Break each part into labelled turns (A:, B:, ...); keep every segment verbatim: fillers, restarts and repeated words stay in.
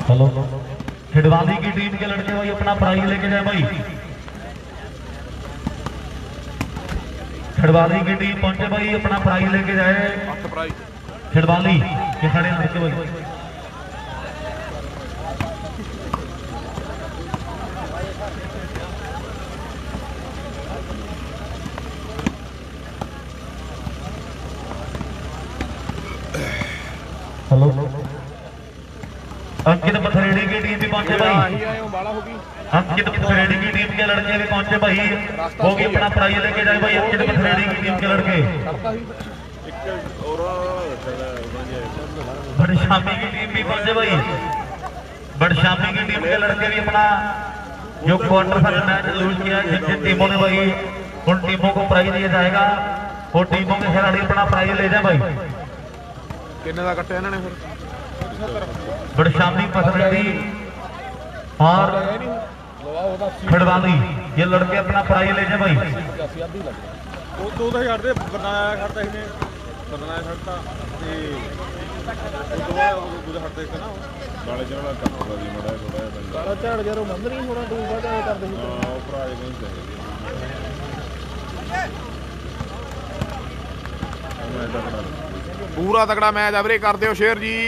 A: Hello, खिड़वाली की team के लड़के भाई अपना प्राइज लेके जाए भाई। खिड़वाली की टीम पहुंचे भाई, अपना प्राइज लेके जाए। खिड़वाली के खड़े लड़के भाई। हेलो, अंकित पथरेड़ी की टीम भी पहुंचे भाई। अंकित पथरेड़ी की टीम के लड़के भी पहुंचे भाई, वो भी अपना प्राइज लेके जाए भाई। अंकित पथरेड़ी की टीम के लड़के। बड़शामी की टीम भी पहुंचे भाई। बड़शामी की टीम के लड़के भी अपना जो क्वार्टर फाइनल मैच लूज किया जिन जिन टीमों ने भाई, उन टीमों को प्राइज दिया जाएगा। वो टीमों के खिलाड़ी अपना प्राइज ले जाए भाई।
B: किन्ने दा कट्टे इन्होंने फिर
A: बड़शामी पथरेड़ी और खिड़वाली ये लड़के अपना प्राइज ले जाए भाई।
B: दो दो हजार दे बनाया खड़ता ही ने बनाया खड़ता ते दूजा खड़ते एक ना गाले चढ़ा करना होगा जी मड़ा थोड़ा बंदा गाला चढ़ गया रो मंद नहीं होना दूजा का कर दे हां वो प्राइज नहीं चाहिए मैं तगड़ा पूरा तगड़ा मैच आ वीरे कर दियो शेयर जी।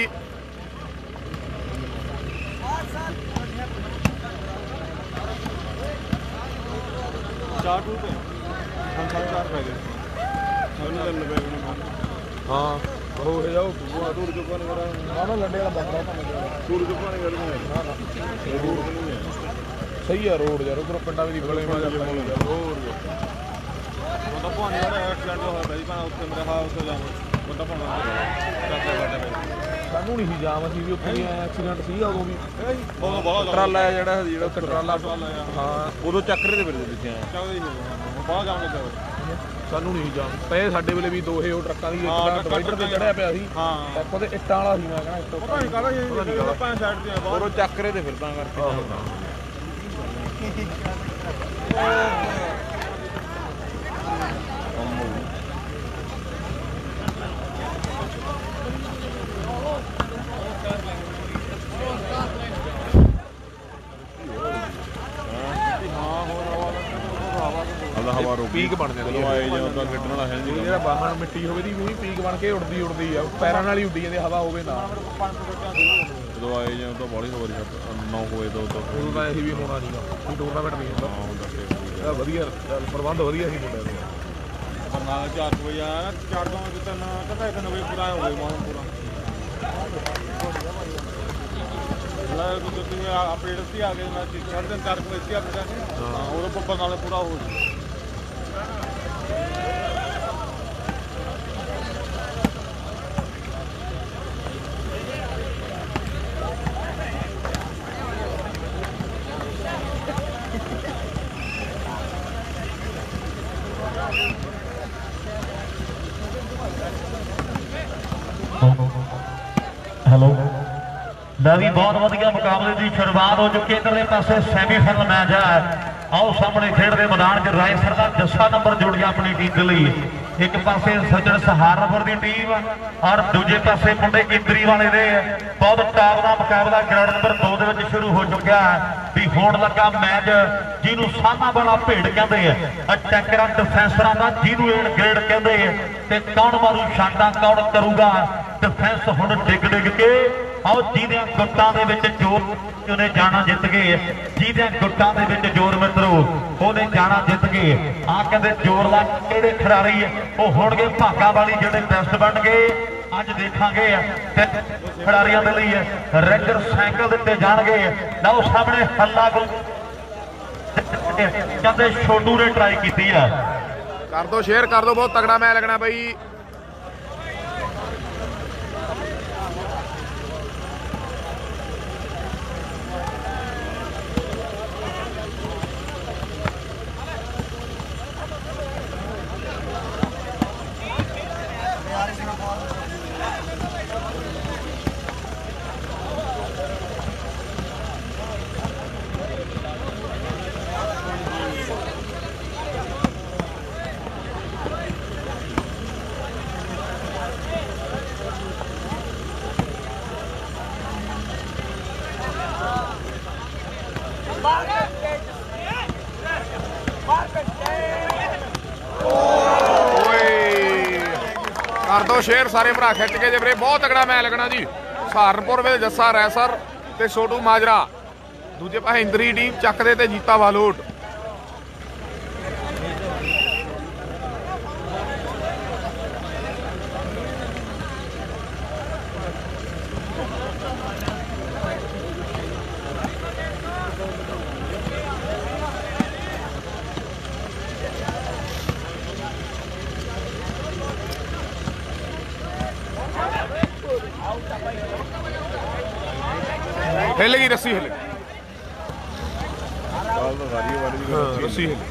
B: चार टू पे हम साढ़े चार पै गए सानू तो नब्बे हाँ हो जाओ वो दूर जो कौन करा ना ना लंडे वाला बंदा था दूर जो कौन कर ना ना रोड नहीं है सही है रोड यार उधर पिंडा भी बड़े में रोड मतलब पानी वाला एक्सीडेंट हो भाई पाना उसके मेरे हाथ से जाम बंदा पाना करते करते सानू नहीं जाम ਅਸੀਂ ਵੀ ਉੱਥੇ ਐਕਸੀਡੈਂਟ ਸੀਗਾ ਉਦੋਂ ਵੀ ਬਹੁਤ ਬਹੁਤ ਟਰਾਲਾ ਜਿਹੜਾ ਜਿਹੜਾ ਟਰਾਲਾ ਹਾਂ ਉਦੋਂ ਚੱਕਰੇ ਦੇ ਵਿੱਚ ਦਿੱਤੇ ਆ ਚੱਕਦੇ ਹੀ ਬਹੁਤ ਜਾਮ ਲੱਗਾ ਸਾਨੂੰ ਨਹੀਂ ਜਾਮ ਪਏ ਸਾਡੇ ਵੇਲੇ ਵੀ ਦੋਹੇ ਉਹ ਟਰੱਕਾਂ ਦੀ ਇੱਕ ਡਿਵਾਈਡਰ ਤੇ ਚੜਿਆ ਪਿਆ ਸੀ ਹਾਂ ਇੱਕ ਉਹਦੇ ਇੱਟਾਂ ਵਾਲਾ ਸੀ ਮੈਂ ਕਹਿੰਦਾ ਪਤਾ ਨਹੀਂ ਕਾਹਦਾ ਸੀ ਪੰਜ ਸਾਈਡ ਤੇ ਬਹੁਤ ਉਹ ਚੱਕਰੇ ਤੇ ਫਿਰਦਾ ਕਰਕੇ ਪੀਕ ਬਣ ਜਾਂਦੀ ਹੈ ਜਦੋਂ ਖੇਡਣ ਵਾਲਾ ਹੈ ਜਿਹੜਾ ਬਾਹਰ ਮਿੱਟੀ ਹੋਵੇ ਦੀ ਵੀ ਪੀਕ ਬਣ ਕੇ ਉੜਦੀ ਉੜਦੀ ਆ ਪੈਰਾਂ ਨਾਲ ਹੀ ਉੱਡੀ ਜਾਂਦੀ ਹਵਾ ਹੋਵੇ ਨਾ ਜਦੋਂ ਆਏ ਜਾਂ ਤਾਂ ਬੋਲੀ ਹੋ ਰਹੀ ਨੌ ਹੋਏ ਤੋਂ ਉਦੋਂ ਤਾਂ ਇਹੀ ਵੀ ਹੋਣਾ ਨਹੀਂਗਾ ਕੋਈ ਟੂਰਨਾਮੈਂਟ ਨਹੀਂ ਹੁੰਦਾ ਵਧੀਆ ਪ੍ਰਬੰਧ ਵਧੀਆ ਸੀ ਮੁੰਡਿਆਂ ਦਾ ਪਰ ਨਾਲ ਚਾਰ ਵਜੇ ਆਇਆ ਨਾ ਚਾਰ ਤੋਂ ਤਿੰਨ ਕਹਿੰਦਾ ਇੱਕ ਨਵੇਂ ਪੂਰਾ ਹੋ ਗਿਆ ਮੌਸਮ ਪੂਰਾ ਤੁਸੀਂ ਅਪਡੇਟ ਸੀ ਆ ਗਏ ਮੈਂ ਸਾਢੇ ਤਿੰਨ ਚਾਰ ਵਜੇ ਸੀ ਅਪਡੇਟ ਹਾਂ ਉਹਦਾ ਪੱਪਰ ਨਾਲ ਪੂਰਾ ਹੋ ਗਿਆ
A: हेलो लै भी बहुत वधिया मुकाबले की शुरुआत हो चुकी है। इधरले पासे सैमीफाइनल मैच है। आओ सामने खेडते मैदान च रायसर का दसा नंबर जुड़ गया अपनी टीम के लिए। एक पासे सज्जन सहारनपुर की टीम और दूजे पासे मुंडे इंद्री वाले दे बहुत टॉप का मुकाबला ग्राउंड नंबर दो दे शुरू हो चुका है। भी होण लगा मैच जिन्हों साना वाला भेड़ कहते हैं अटैकर डिफेंसर का जिन्हों एड ग्रेड कहते हैं ते कौन मारू शाटा कौन करूगा डिफेंस हुण डिग डिग के आओ जिहदे गुट्टां दे विच जोर उन्हें जाना जित गए जिहदे गुट्टां दे विच जोर मित्रों उन्हें जाना जित गए। आ कहते जोर ला किहड़े खिडारी वो होणगे भागा वाली जिहड़े टेस्ट बन गए अज देखांगे खिडारियों के लिए रेगर साइकिल दिते जाणगे। लओ सामने हल्ला कहते छोटू ने ट्राई की है
B: कर दो शेयर कर दो बहुत तगड़ा मैच लगना बई। कर दो शेयर सारे भरा खिंच के जे वीरे बहुत तगड़ा मैच लगना जी। सहारनपुर में जस्सा रैसर ते छोटू माजरा, दूजे पासे इंद्री टीम चकदे ते जीता वालोट। हिल गई रस्सी, हिल रस्सी हिल।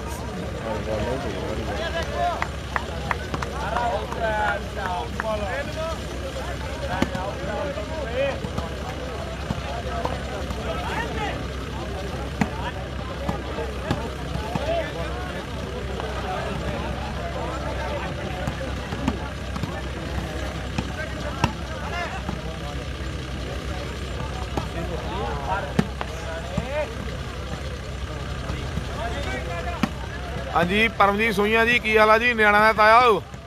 B: हाँ जी परमजीत सोइया जी की हाल है जी? न्याणा का ताया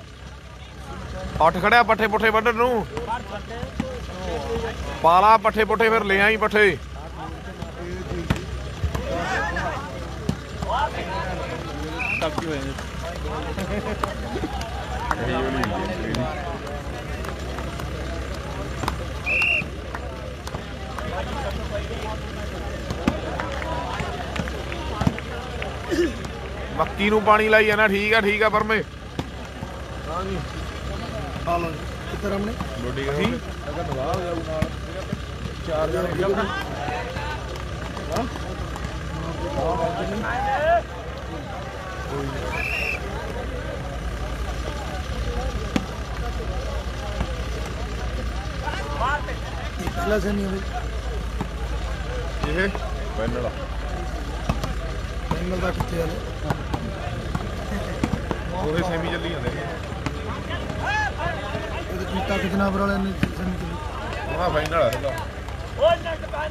B: उठ खड़िया पट्ठे पुट्ठे वड्ढण नूं, पाला पट्ठे पुट्ठे फिर ले आई पट्ठे। मक्की नूं पानी लाई जाना। ठीक है ठीक है परमे। हाँ जी कितने हमने चार से नहीं है ये फाइनल फाइनल का कितने वाले ਉਹਦੇ ਸੈਮੀ ਚੱਲੀ ਜਾਂਦੇ ਨੇ। ਇਹਦੇ ਕੀਤਾ ਕਿਤਨਾ ਨੰਬਰ ਵਾਲੇ ਨੇ ਸੈਮੀ ਚੱਲੀ? ਹਾਂ ਫਾਈਨਲ ਆ ਇਹਦਾ। ਓਏ ਨੱਟ ਬੰਨ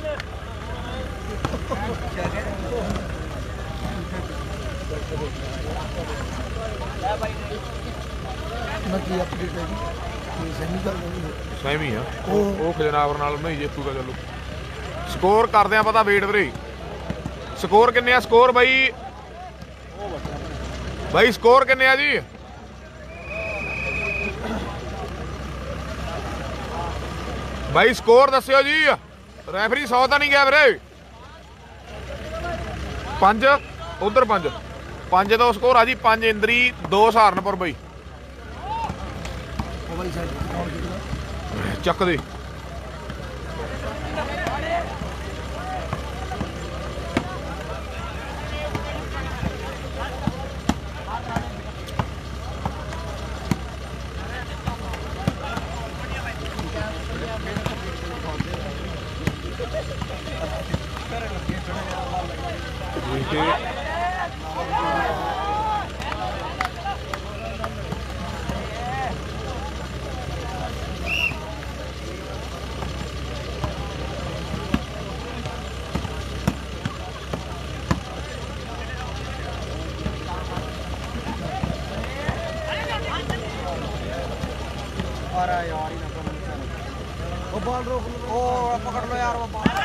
B: ਲੈ ਬਾਈ ਨਾ ਕੀ ਅਪਡੇਟ ਹੈ ਜੀ? ਇਹ ਸੈਮੀ ਚੱਲ ਰਹੀ ਹੈ। ਸੈਮੀ ਆ ਉਹ ਉਹ ਖਜਨਾਵਰ ਨਾਲ ਨਹੀਂ ਜੇਤੂਗਾ। ਚਲੋ ਸਕੋਰ ਕਰਦੇ ਆ ਪਤਾ ਵੇਟ ਵੀਰੇ। ਸਕੋਰ ਕਿੰਨੇ ਆ? ਸਕੋਰ ਬਾਈ भाई स्कोर किन्ने आ जी? भाई स्कोर दस्यो जी। रैफरी सौ तो नहीं गया वीरे। पंज उधर पंज पंज तो स्कोर आ जी। पंज इंद्री दो सहारनपुर बई चक दे। बॉल रोक लो, पकड़ लो यार वो बॉल।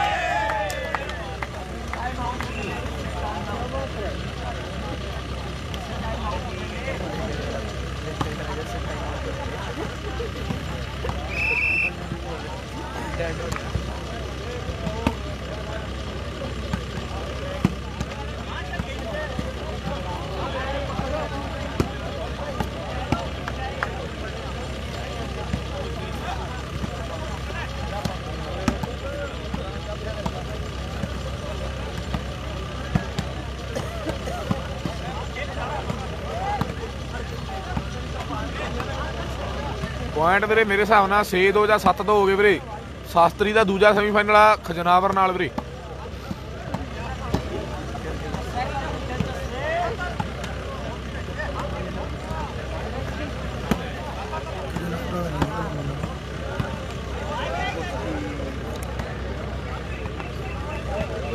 B: पॉइंट वीरे मेरे हिसाब नाल छे दो या सत्त दो हो गए वीरे। शास्त्री का दूजा सैमीफाइनल आ खजनावर नाल वीरे।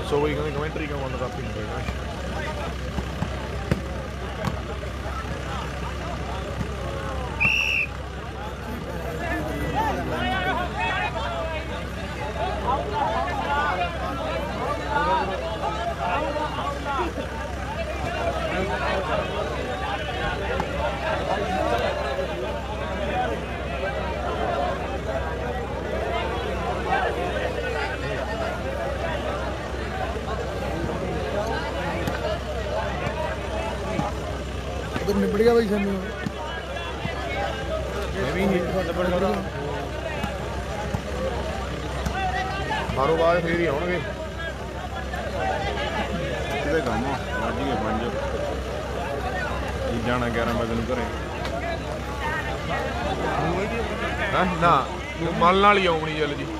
B: ਦੱਸੋ ਬਈ ਕਹਿੰਦੇ ਕਮੈਂਟਰੀ ਕਿਉਂ ਬੰਦ ਕਰਤੀ ਹੁੰਦੀ ਹੈ
C: निबड़ गया भाई सानू
B: मारो बाद फिर ही आउणगे किते काम ਵੱਜ ਗਏ ਪੰਜ ਜਾਣਾ ਗਿਆਰਾਂ ਵਜੇ ਨੂੰ ਘਰੇ ਹਾਂ ਨਾ ਮਲ ਨਾਲ ਹੀ ਆਉਣੀ ਚੱਲ ਜੀ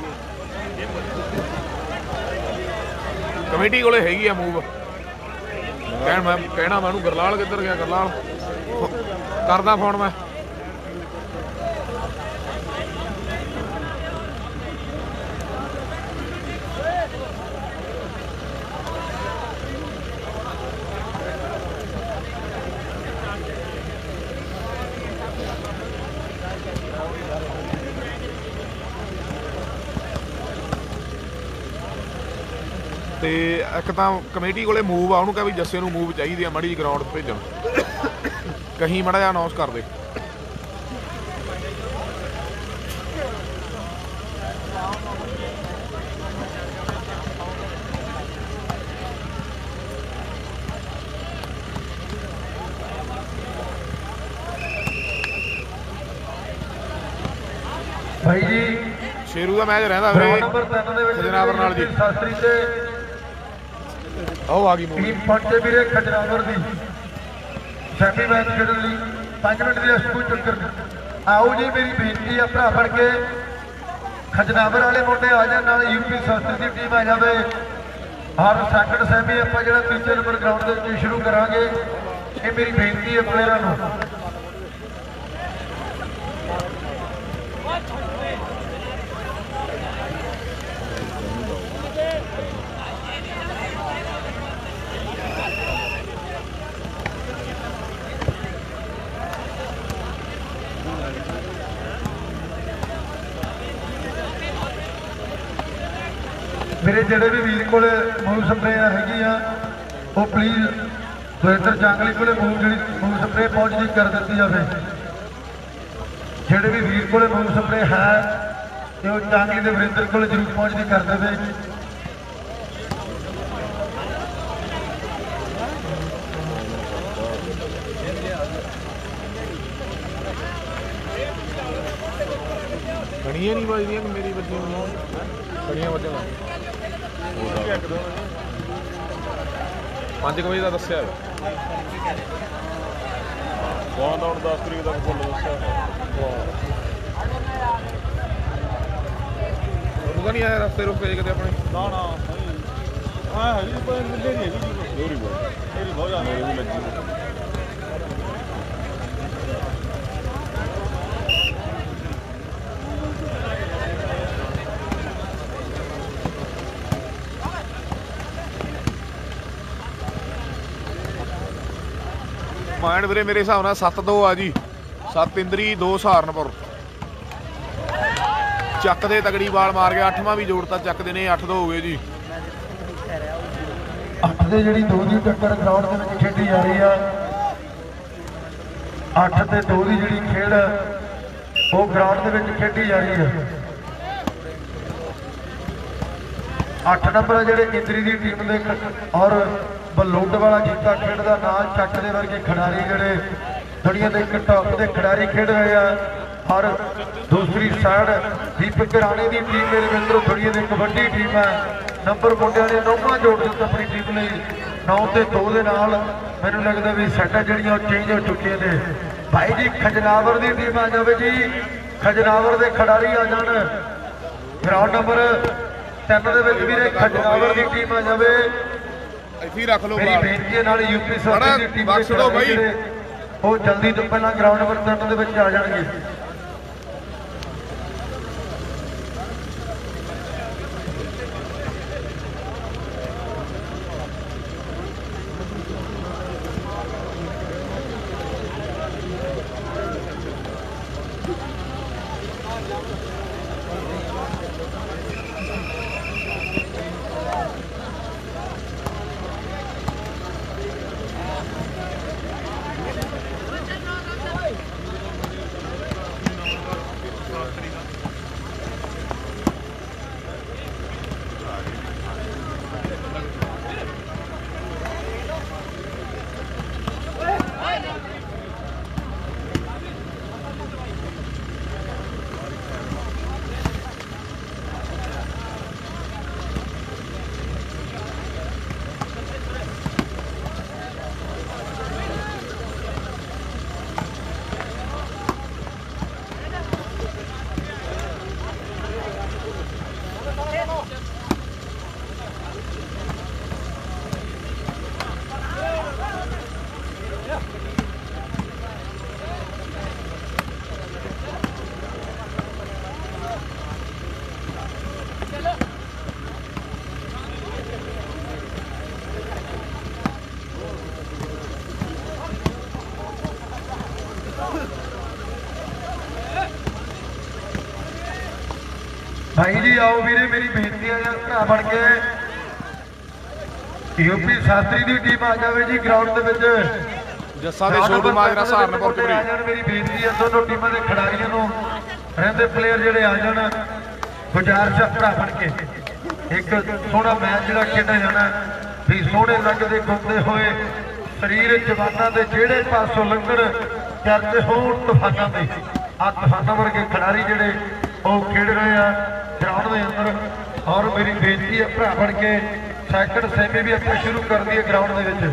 B: ਕਮੇਟੀ ਕੋਲੇ ਹੈਗੀ ਆ ਮੂਵ ਕਹਿਣ ਮੈਂ ਕਹਿਣਾ ਮੈਂ ਉਹਨੂੰ ਗਰਲਾਲ ਕਿੱਧਰ ਗਿਆ ਗਰਲਾਲ ਕਰਦਾ ਫੋਨ ਮੈਂ ਤੇ ਇੱਕ ਤਾਂ ਕਮੇਟੀ ਕੋਲੇ ਮੂਵ ਆ ਉਹਨੂੰ ਕਹਾਂ ਵੀ ਜੱਸੇ ਨੂੰ ਮੂਵ ਚਾਹੀਦੀ ਆ ਮਾੜੀ ਜਿਹੀ ਗਰਾਊਂਡ ਤੇ ਭੇਜਣ ਕਹੀਂ ਮਾੜਾ ਜਿਹਾ ਅਨਾਉਂਸ ਕਰ ਦੇ
A: ਭਾਈ ਜੀ
B: ਸ਼ੇਰੂ ਦਾ ਮੈਚ ਰਹਿੰਦਾ ਵੀਰੇ ਖਜਨਾਵਰ ਨਾਲ ਜੀ
A: ਸ਼ਾਸਤਰੀ ਤੇ
B: ਆਓ ਆ ਗਈ ਮੂਵ
A: ਟੀਮ ਪਹੁੰਚੇ ਵੀਰੇ ਖਜਨਾਵਰ ਦੀ ਸੈਮੀ ਮੈਚ ਖੇਡਣ ਲਈ ਪੰਜ ਮਿੰਟ ਦੀ ਰੈਸਟ ਕੋਈ ਚੱਕਰ ਨਹੀਂ ਆਓ ਜੀ ਮੇਰੀ ਬੇਨਤੀ ਆ ਭਰਾ ਬਣ ਕੇ ਖਜਨਾਵਰ ਵਾਲੇ ਮੁੰਡੇ ਆ ਜਾਣ ਨਾਲ ਯੂਪੀ ਸ਼ਾਸਤਰੀ ਦੀ ਟੀਮ ਆ ਜਾਵੇ ਹਰ ਸੈਕੰਡ ਸੈਮੀ ਆਪਾਂ ਜਿਹੜਾ ਤੀਜੇ ਨੰਬਰ ਗਰਾਊਂਡ ਦੇ ਵਿੱਚ ਸ਼ੁਰੂ ਕਰਾਂਗੇ ਇਹ ਮੇਰੀ ਬੇਨਤੀ ਹੈ ਪਲੇਅਰਾਂ ਨੂੰ ਮੇਰੇ ਜਿਹੜੇ ਵੀ ਵੀਰ ਕੋਲੇ ਮੂਵ ਸਪਰੇਅ ਹੈਗੀ ਆ ਉਹ ਪਲੀਜ਼ ਸੁਰਿੰਦਰ ਜਾਂਗਲੀ ਕੋਲੇ ਮੂਵ ਜਿਹੜੀ ਮੂਵ ਸਪਰੇਅ ਪਹੁੰਚਦੀ ਕਰ ਦਿੱਤੀ ਜਾਵੇ ਜਿਹੜੇ ਵੀ ਵੀਰ ਕੋਲੇ ਮੂਵ ਸਪਰੇਅ ਹੈ ਤੇ ਉਹ ਜਾਂਗਲੀ ਦੇ ਵਰਿੰਦਰ ਕੋਲੇ ਜ਼ਰੂਰ ਪਹੁੰਚਦੀ ਕਰ ਦੇਵੇ
B: ਗਣੀਆਂ ਨਹੀਂ ਵੱਜਦੀਆਂ ਕਿ ਮੇਰੀ ਵੱਜੀਆਂ ਗਣੀਆਂ ਵੱਜਣ ਪੰਜ ਵਜੇ ਦਾ ਦੱਸਿਆ ਕੌਣ ਆਉਣ ਦਸ ਤਰੀਕ ਤੱਕ ਫੁੱਲ ਦੱਸਿਆ ਉਹਨੂੰ ਨਹੀਂ ਆਇਆ ਰਸਤੇ ਰੁਕੇ ਕਿਤੇ ਆਪਣੇ ਨਾ ਨਾ ਹਾਂ ਹੈਗੀ ਪਰ ਮਿਲਦੇ ਨਹੀਂ ਹੈਗੀ ਲੋਰੀ ਬਹੁਤ ਮੇਰੀ ਬਹੁਤ ਜ਼ਿਆਦਾ ਮੇਰੀ ਲੱਗੀ ਮਾਇੰਡ ਵੀਰੇ ਮੇਰੇ ਹਿਸਾਬ ਨਾਲ ਸੱਤ ਦੋ ਆ ਜੀ ਸੱਤ ਇੰਦਰੀ ਦੋ ਸਹਾਰਨਪੁਰ ਚੱਕ ਦੇ ਤਗੜੀ ਬਾਲ ਮਾਰ ਗਿਆ ਅੱਠਵਾਂ ਵੀ ਜੋੜਤਾ ਚੱਕਦੇ ਨੇ ਅੱਠ ਦੋ ਹੋ ਗਏ ਜੀ
A: ਅੱਠ ਦੇ ਜਿਹੜੀ ਦੋ ਦੀ ਟੱਕਰ ਗਰਾਊਂਡ ਦੇ ਵਿੱਚ ਖੇਡੀ ਜਾ ਰਹੀ ਆ ਅੱਠ ਤੇ ਦੋ ਦੀ ਜਿਹੜੀ ਖੇਡ ਉਹ ਗਰਾਊਂਡ ਦੇ ਵਿੱਚ ਖੇਡੀ ਜਾ ਰਹੀ ਹੈ ਅੱਠ ਨੰਬਰ ਜਿਹੜੇ ਇੰਦਰੀ ਦੀ ਟੀਮ ਦੇ ਔਰ ਬਲੂਟ ਵਾਲਾ ਜੀਤਾ ਖੇਡਦਾ ਨਾਲ ਚੱਕ ਦੇ ਵਰਗੇ ਖਿਡਾਰੀ ਜਿਹੜੇ ਦੁਨੀਆ ਦੇ ਇੱਕ ਟੌਪ ਦੇ ਖਿਡਾਰੀ ਖੇਡ ਰਹੇ ਆ ਔਰ ਦੂਸਰੀ ਸਾਈਡ ਦੀਪਕ ਰਾਣੇ ਦੀ ਟੀਮ ਮੇਰੇ ਮਿੱਤਰੋ ਦੁਨੀਆ ਦੀ ਇੱਕ ਵੱਡੀ ਟੀਮ ਹੈ ਨੰਬਰ ਮੁੰਡਿਆਂ ਨੇ ਨੌਵਾਂ ਜੋੜ ਦਿੱਤਾ ਆਪਣੀ ਟੀਮ ਲਈ ਨੌ ਤੇ ਦੋ ਦੇ ਨਾਲ ਮੈਨੂੰ ਲੱਗਦਾ ਵੀ ਸੈਟਾਂ ਜਿਹੜੀਆਂ ਉਹ ਚੇਂਜ ਹੋ ਚੁੱਕੀਆਂ ਨੇ ਭਾਈ ਜੀ ਖਜਨਾਵਰ ਦੀ ਟੀਮ ਆ ਜਾਵੇ ਜੀ ਖਜਨਾਵਰ ਦੇ ਖਿਡਾਰੀ ਆ ਜਾਣ ਗਰਾਊਂਡ ਨੰਬਰ ਤਿੰਨ ਦੇ ਵਿੱਚ ਵੀਰੇ ਖਜਨਾਵਰ ਦੀ ਟੀਮ ਆ ਜਾਵੇ
B: ਇੱਥੇ ਰੱਖ ਲਓ
A: ਮੇਰੀ ਬੇਨਤੀ ਨਾਲ ਯੂਪੀ ਸਰਕਾਰ ਦੀ ਟੀਮ
B: ਬਖਸ਼ ਦਿਓ ਬਾਈ
A: ਉਹ ਜਲਦੀ ਤੋਂ ਪਹਿਲਾਂ ਗਰਾਊਂਡ ਨੰਬਰ ਤਿੰਨ ਦੇ ਵਿੱਚ ਆ ਜਾਣਗੇ भाई जी आओ वीरे मेरी बेनती है यार भरा बन के यूपी शास्त्री की टीम आ जाए जी ग्राउंड के विच
B: जस्सा दे छोटू माजरा सहारनपुर चुरी
A: मेरी बेनती है दोनों टीमों के खिडारियों को रहंदे प्लेयर जिहड़े आ जाण गुजारिश भरा बन के एक सोहना मैच जिहड़ा खेडा जाना भी सोहने लगदे घुमदे होए शरीर जवाना दे जिहड़े पासों लंघण करते हो तूफाना दे आ तूफाना वर्गे खिडारी जिहड़े ਉਹ खेड रहे हैं ग्राउंड के अंदर और मेरी बेनती है भरा बन के सैकंड सेमी भी अपने शुरू कर दी है ग्राउंड के विच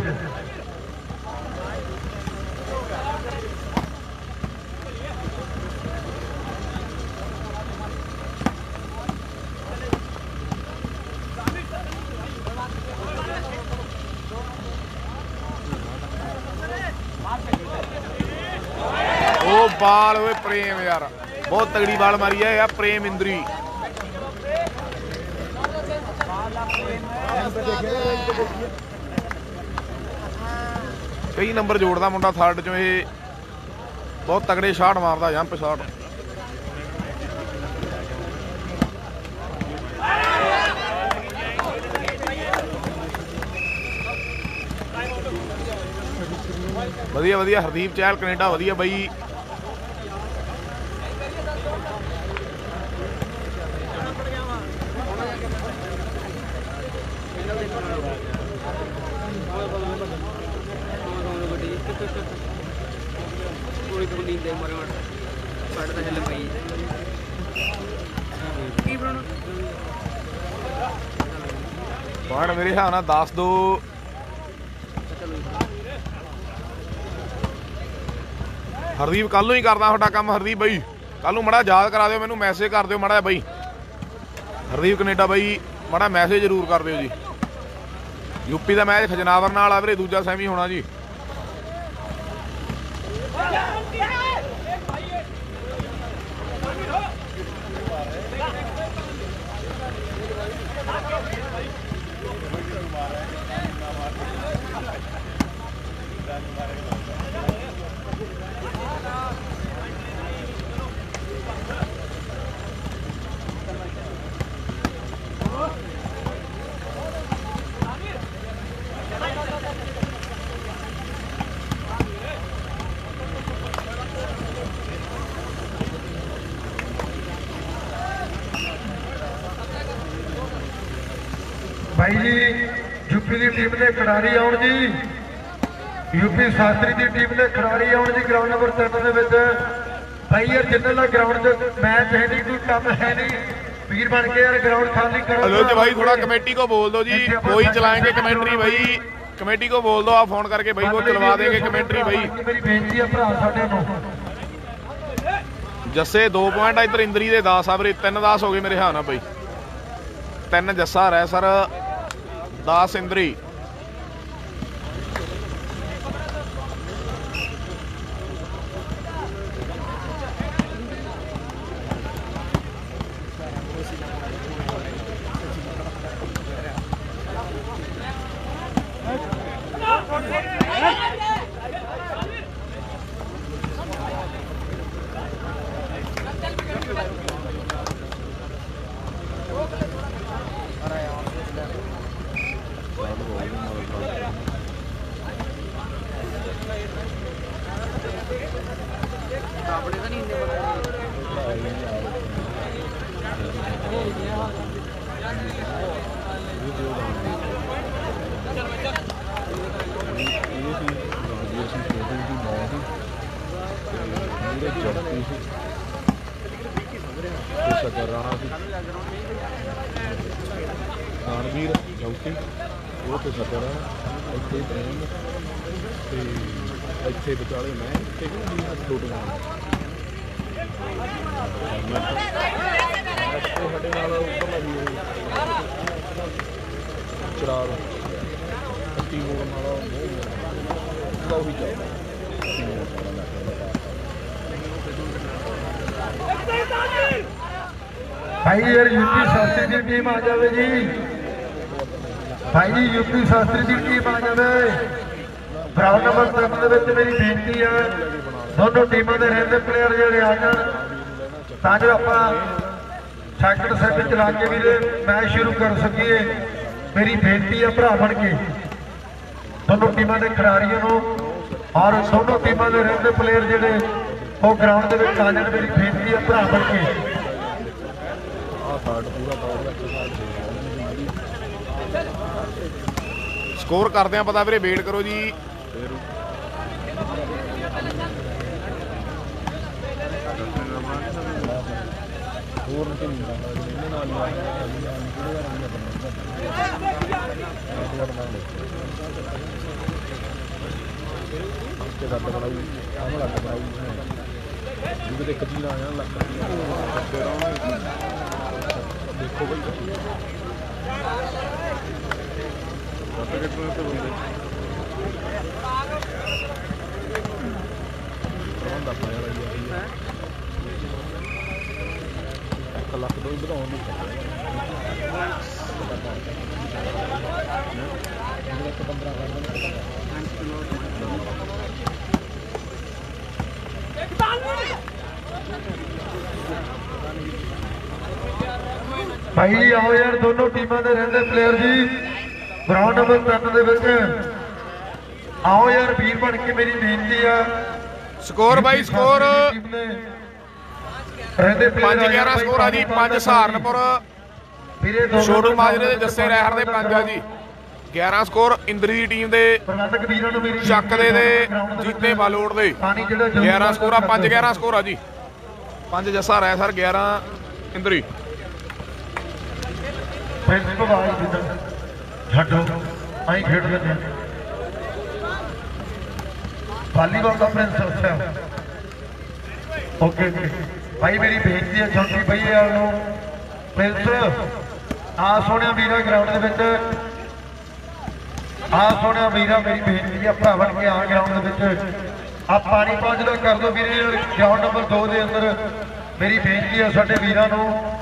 B: बाल हुए प्रेम यार बहुत तगड़ी बाल मारी है यार प्रेम इंद्री कई नंबर जोड़दा मुंडा थर्ड चो ये बहुत तगड़े शाट मारदा जंप शाट वधिया वधिया हरदीप चहल कनेडा वधिया बई पॉइंट मेरे हिसाब नाल दस दो हरदीप कल ही करदा तुहाडा काम हरदीप बई कल नूं माड़ा याद करा दिओ मैनूं मैसेज कर दिओ माड़ा बई हरदीप कनेडा बई माड़ा मैसेज जरूर कर दिओ जी यूपी का मैच खजनावर नाल आ वीरे दूजा सैमी होना जी
A: भाई जी यूपी की टीम के खिडारी आउण जी यूपी शास्त्री की टीम के खिडारी आउण जी ग्राउंड नंबर तीन के भाई यार जिन्ना ग्राउंड मैच है नहीं कोई कम है नहीं वीर बन के यार ग्राउंड खाली करो
B: हेलो जी भाई थोड़ा कमेटी को बोल दो जी कोई चलाएंगे कमेंट्री भाई कमेटी को बोल दो आप फोन करके भाई वो चलवा देंगे कमेंट्री भाई
A: मेरी बेनती है भरा साडे नूं
B: जस्से दो पॉइंट इधर इंद्री दे दस आ वीरे तीन दस हो गए मेरे हिसाब नाल भाई तीन जस्सा रहा सर दस इंद्री रणवीर चौकी वो तो सतर इतने प्रेम इतने विचाले मैं चराग पट्टी मोड़ वाला ही चलता
A: भाई यार यूपी शास्त्री की टीम आ जाए जी भाई जी यूपी शास्त्री की टीम आ जाए ग्राउंड नंबर तीन मेरी बेनती है दोनों टीमों के रहते प्लेयर जोड़े आ जाए ताकि आप
C: ਸੈਕਿੰਡ ਸੈਟ ਚਲਾ ਕੇ ਵੀਰੇ ਮੈਚ ਸ਼ੁਰੂ ਕਰ ਸਕੀਏ। ਮੇਰੀ ਬੇਨਤੀ ਹੈ ਭਰਾ ਬਣ ਕੇ ਦੋਨੋਂ ਟੀਮਾਂ ਦੇ ਖਿਡਾਰੀਆਂ ਨੂੰ ਔਰ ਦੋਨੋਂ ਟੀਮਾਂ ਦੇ ਰਹਿੰਦੇ ਪਲੇਅਰ ਜਿਹੜੇ ਉਹ ਗਰਾਊਂਡ ਦੇ ਵਿੱਚ ਆ ਜਾਣ। ਮੇਰੀ ਬੇਨਤੀ ਹੈ ਭਰਾ ਬਣ ਕੇ।
B: ਸਕੋਰ ਕਰਦੇ ਆ ਪਤਾ ਵੀਰੇ, ਵੇਟ ਕਰੋ ਜੀ। ਇੱਕ ਚੀਜ਼ ਆਇਆ ਲੱਖ ਦੇਖੋ ਬਈ ਇੱਕ ਲੱਖ ਦੋ ਵਧਾਉਣ ਨੂੰ
C: ਭਾਈ ਆਓ ਯਾਰ ਦੋਨੋਂ ਟੀਮਾਂ ਦੇ ਰਹਿੰਦੇ ਪਲੇਅਰ ਜੀ ਗਰਾਊਂਡ ਨੰਬਰ ਤਿੰਨ ਦੇ ਵਿੱਚ ਆਓ ਯਾਰ ਵੀਰ ਬਣ ਕੇ। ਮੇਰੀ ਬੇਨਤੀ ਆ
B: ਸਕੋਰ ਬਾਈ ਸਕੋਰ
C: ਰਹਿੰਦੇ
B: ਪੰਜ ਗਿਆਰਾਂ ਸਕੋਰ ਆ ਜੀ। ਪੰਜ ਸਹਾਰਨਪੁਰ ਛੋਟੂ ਮਾਜਰੇ ਦੇ ਜੱਸੇ ਰਹਿਰ ਦੇ ਪੰਜ ਆ ਜੀ। ਗਿਆਰਾਂ ਸਕੋਰ ਇੰਦਰੀ ਦੀ ਟੀਮ ਦੇ ਚੱਕ ਦੇ ਦੇ ਜੀਤੇ ਬਾਲੋੜ ਦੇ ਗਿਆਰਾਂ ਸਕੋਰ ਆ। ਪੰਜ ਗਿਆਰਾਂ ਸਕੋਰ ਆ ਜੀ। ਪੰਜ ਜੱਸਾ ਰਹਿ ਸਰ, ਗਿਆਰਾਂ ਇੰਦਰੀ।
C: ਛੱਡੋ ਅਸੀਂ ਖੇਡ ਲੈਂਦੇ ਵਾਲੀਬਾਲ ਦਾ ਪ੍ਰਿੰਸ ਅੱਛਾ ਓਕੇ ਭਾਈ। ਮੇਰੀ ਬੇਨਤੀ ਹੈ ਚੌਂਕੀ ਭਈਏ ਵਾਲ ਨੂੰ ਪ੍ਰਿੰਸ ਆ ਸੋਹਣਿਆ ਵੀਰਾ ਗਰਾਊਂਡ ਦੇ ਵਿੱਚ ਆ ਸੋਹਣਿਆ ਵੀਰਾ। ਮੇਰੀ ਬੇਨਤੀ ਹੈ ਭਰਾ ਬਣ ਕੇ ਆ ਗਰਾਊਂਡ ਦੇ ਵਿੱਚ ਆ ਪਾਣੀ ਪਹੁੰਚਦਾ ਕਰ ਦਿਓ ਵੀਰੇ ਗਰਾਊਂਡ ਨੰਬਰ ਦੋ ਦੇ ਅੰਦਰ। ਮੇਰੀ ਬੇਨਤੀ ਹੈ ਸਾਡੇ ਵੀਰਾਂ ਨੂੰ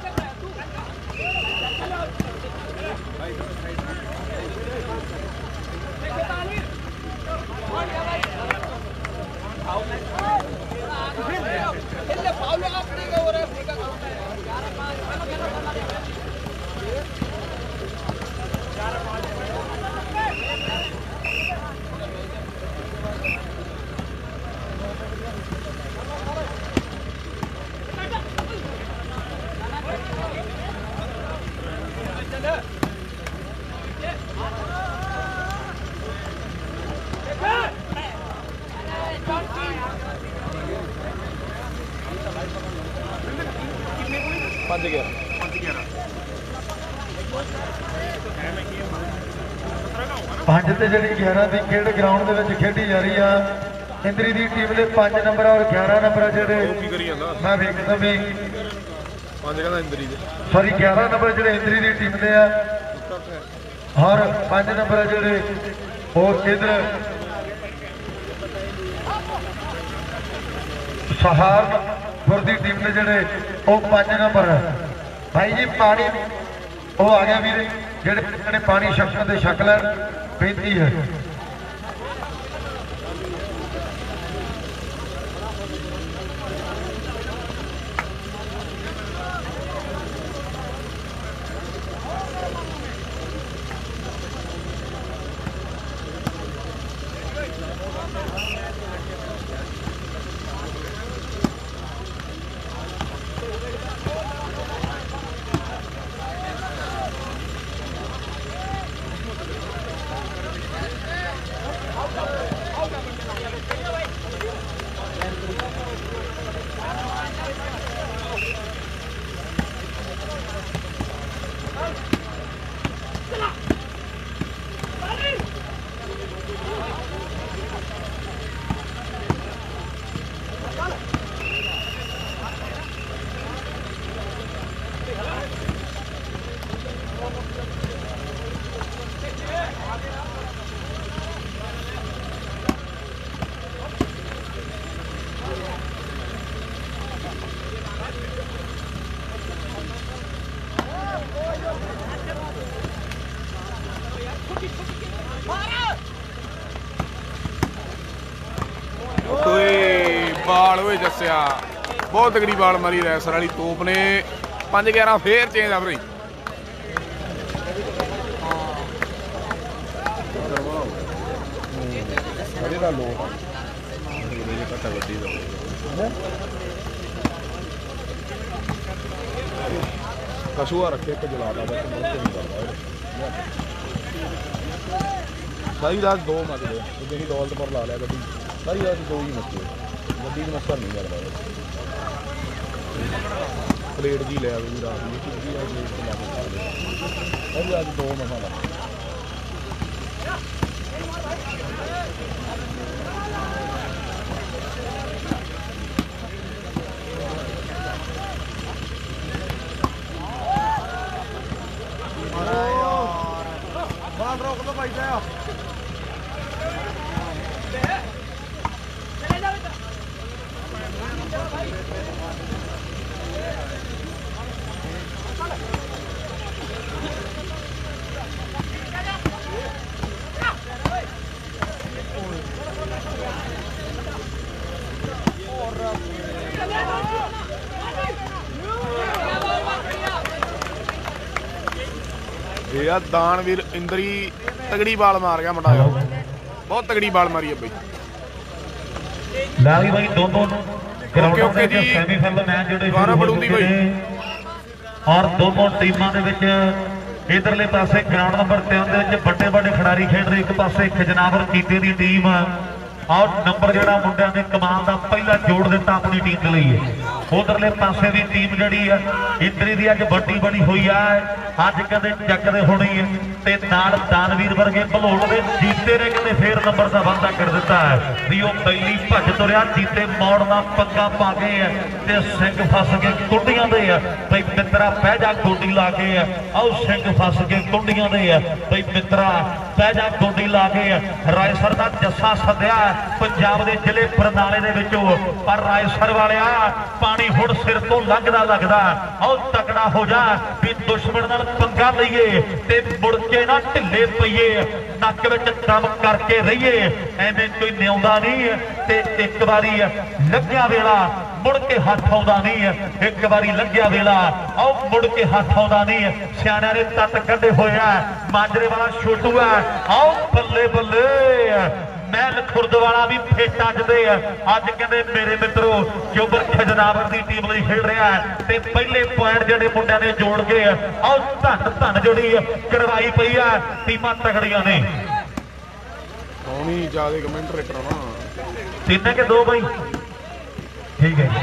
B: ਪੰਜ ਗਿਆਰਾਂ
C: ਪੰਜ ਤੇ ਜਿਹੜੀ ਗਿਆਰਾਂ ਦੀ ਖੇਡ ਗਰਾਊਂਡ ਦੇ ਵਿੱਚ ਖੇਡੀ ਜਾ ਰਹੀ ਆ। ਇੰਦਰੀ ਦੀ ਟੀਮ ਦੇ ਪੰਜ ਨੰਬਰ ਔਰ ਗਿਆਰਾਂ ਨੰਬਰ ਜਿਹੜੇ ਮੈਂ ਵੇਖਦਾ ਵੀ
B: ਪੰਜ ਕਹਿੰਦਾ ਇੰਦਰੀ ਦੇ
C: ਸੌਰੀ ਗਿਆਰਾਂ ਨੰਬਰ ਜਿਹੜੇ ਇੰਦਰੀ ਦੀ ਟੀਮ ਦੇ ਆ ਔਰ ਪੰਜ ਨੰਬਰ ਜਿਹੜੇ ਉਹ ਇਧਰ ਸਹਾਰਨਪੁਰ ਦੀ ਟੀਮ ਦੇ ਜਿਹੜੇ ਉਹ ਪੰਜ ਨੰਬਰ ਭਾਈ ਜੀ। ਪਾਣੀ ਉਹ ਆ ਗਿਆ ਵੀਰੇ ਜਿਹੜੇ ਜਿਹੜੇ ਪਾਣੀ ਛਕਣ ਦੇ ਛਕ ਲੈਣ ਬੇਨਤੀ ਹੈ।
B: ਬਾਲ ਹੋਏ ਜੱਸਿਆ ਬਹੁਤ ਤਗੜੀ ਬਾਲ ਮਾਰੀ ਰੈਸਰ ਵਾਲੀ ਤੋਪ ਨੇ। ਪੰਜ ਗਿਆਰਾਂ ਫੇਰ ਚੇਂਜ ਆ ਵੀਰੇ ਇਹਦਾ ਲੋਕ ਇਹਦੇ ਘੱਟਾ ਵੱਡੀ ਦਾ ਕਸ਼ੂਆ ਰੱਖੇ ਇੱਕ ਜਲਾਦਾ ਬਸ ਨਹੀਂ ਕਰਦਾ ਸਾਰੀ ਰਾਤ ਦੋ ਮੱਚਦੇ ਜਿਹੜੀ ਦੌਲਤ ਪਰ ਲਾ ਲਿਆ ਗੱਡੀ ਸਾਰੀ ਰਾਤ ਦੋ ਹੀ ਮੱਚੇ ਗੱਡੀ ਨੂੰ ਮੱਸਰ ਨਹੀਂ ਕਰਦਾ ਪਲੇਟ ਜੀ ਲੈ ਆਵੇ ਰਾਤ ਨੂੰ ਕਿੰਨੀ ਆ ਪਲੇਟ ਤੇ ਲਾ ਕੇ ਸਾਰੀ ਰਾਤ ਦੋ ਮਸਾਲਾ ਬਾਹਰ ਰੋਕ ਦੋ ਭਾਈ ਸਾਹਿਬ ਇਹ ਆ ਦਾਨਵੀਰ ਇੰਦਰੀ ਤਗੜੀ ਬਾਲ ਮਾਰ ਗਿਆ ਮੁੰਡਾ ਬਹੁਤ ਤਗੜੀ ਬਾਲ ਮਾਰੀ ਹੈ ਬਈ
A: ਲਾਲੀ ਬਾਈ ਦੋਨੋਂ ਗਰਾਊਂਡਾਂ ਦੇ ਵਿੱਚ ਸੈਮੀਫਾਈਨਲ ਮੈਚ ਜਿਹੜੇ
B: ਦੁਬਾਰਾ ਬੜੂੰਦੀ ਬਾਈ
A: ਔਰ ਦੋਨੋਂ ਟੀਮਾਂ ਦੇ ਵਿੱਚ ਇਧਰਲੇ ਪਾਸੇ ਗਰਾਊਂਡ ਨੰਬਰ ਤਿੰਨ ਦੇ ਵਿੱਚ ਵੱਡੇ ਵੱਡੇ ਖਿਡਾਰੀ ਖੇਡ ਰਹੇ ਇੱਕ ਪਾਸੇ ਖਜਨਾਵਰ ਕੀਤੇ ਦੀ ਟੀਮ ਔਰ ਨੰਬਰ ਜਿਹੜਾ ਮੁੰਡਿਆਂ ਦੇ ਕਮਾਲ ਦਾ ਪਹਿਲਾ ਜੋੜ ਦਿੱਤਾ ਆਪਣੀ ਟੀਮ ਦੇ ਲਈ ਉਧਰਲੇ ਪਾਸੇ ਦੀ ਟੀਮ ਜਿਹੜੀ ਹੈ ਇੰਦਰੀ ਦੀ ਅੱਜ ਵੱਡੀ ਬਣੀ ਹੋਈ ਆ ਅੱਜ ਕਦੇ ਚੱਕਦੇ ਹੋਣੀ ਹੈ ਤੇ ਨਾਲ ਦਾਨਵੀਰ ਵਰਗੇ ਭਲੋੜ ਦੇ ਜੀਤੇ ਨੇ ਕਿਤੇ ਫੇਰ ਨੰਬਰ ਦਾ ਵਾਅਦਾ ਕਰ ਦਿੱਤਾ ਹੈ ਵੀ ਉਹ ਪਹਿਲੀ ਭੱਜ ਤੁਰਿਆ ਜੀਤੇ ਮੌੜ ਦਾ ਪੱਗਾ ਪਾ ਕੇ ਹੈ ਤੇ ਸਿੰਘ ਫਸ ਕੇ ਕੁੰਡੀਆਂ ਦੇ ਆ ਬਈ ਮਿੱਤਰਾ ਪੈ ਜਾ ਗੋਡੀ ਲਾ ਕੇ ਆ ਆਓ ਸਿੰਘ ਫਸ ਕੇ ਕੁੰਡੀਆਂ ਦੇ ਆ ਬਈ ਮਿੱਤਰਾ ਪੈ ਜਾ ਗੋਡੀ ਲਾ ਕੇ ਆ ਰਾਏਸਰ ਦਾ ਜੱਸਾ ਸੱਦਿਆ ਪੰਜਾਬ ਦੇ ਜ਼ਿਲ੍ਹੇ ਬਰਨਾਲੇ ਦੇ ਵਿੱਚੋਂ ਪਰ ਰਾਏਸਰ ਵਾਲਿਆ ਪਾਣੀ ਹੁਣ ਸਿਰ ਤੋਂ ਲੰਘਦਾ ਲੱਗਦਾ ਆਓ ਤਕੜਾ ਹੋ ਜਾ ਵੀ ਦੁਸ਼ਮਣ ਨਾਲ ਪੰਗਾ ਲਈਏ ਤੇ ਮੁੜ ਕੇ ਨਾ ਢਿੱਲੇ ਪਈਏ ਨੱਕ ਵਿੱਚ ਦਮ ਕਰਕੇ ਰਹੀਏ ਐਵੇਂ ਕੋਈ ਨਿਆਉਂਦਾ ਨਹੀਂ ਤੇ ਇੱਕ ਵਾਰੀ ਲੱਗਿਆ ਵੇਲਾ ਮੁੜ ਕੇ ਹੱਥ ਆਉਂਦਾ ਨਹੀਂ ਇੱਕ ਵਾਰੀ ਲੱਗਿਆ ਵੇਲਾ ਆਓ ਮੁੜ ਕੇ ਹੱਥ ਆਉਂਦਾ ਨਹੀਂ ਸਿਆਣਿਆਂ ਨੇ ਤੱਤ ਕੱਢੇ ਹੋਇਆ ਮਾਜਰੇ ਵਾਲਾ ਛੋਟੂ ਆ ਆਓ ਬੱਲੇ ਬੱਲੇ ਮਹਿਲ ਖੁਰਦ ਵਾਲਾ ਵੀ ਫੇਟ ਅੱਜਦੇ ਆ ਅੱਜ ਕਹਿੰਦੇ ਮੇਰੇ ਮਿੱਤਰੋ ਜੋਬਰ ਖਜਨਾਵਰ ਦੀ ਟੀਮ ਲਈ ਖੇਡ ਰਿਹਾ ਤੇ ਪਹਿਲੇ ਪੁਆਇੰਟ ਜਿਹੜੇ ਮੁੰਡਿਆਂ ਨੇ ਜੋੜ ਕੇ ਆਓ ਧੰਨ ਧੰਨ ਜਿਹੜੀ ਕਰਵਾਈ ਪਈ ਆ ਟੀਮਾਂ ਤਗੜੀਆਂ ਨੇ
B: ਸੋਹਣੀ ਜਿਆਦਾ ਕਮੈਂਟਰੇਟਰ ਨਾ
A: ਤਿੰਨ ਕਿ ਦੋ ਬਾਈ ਠੀਕ ਹੈ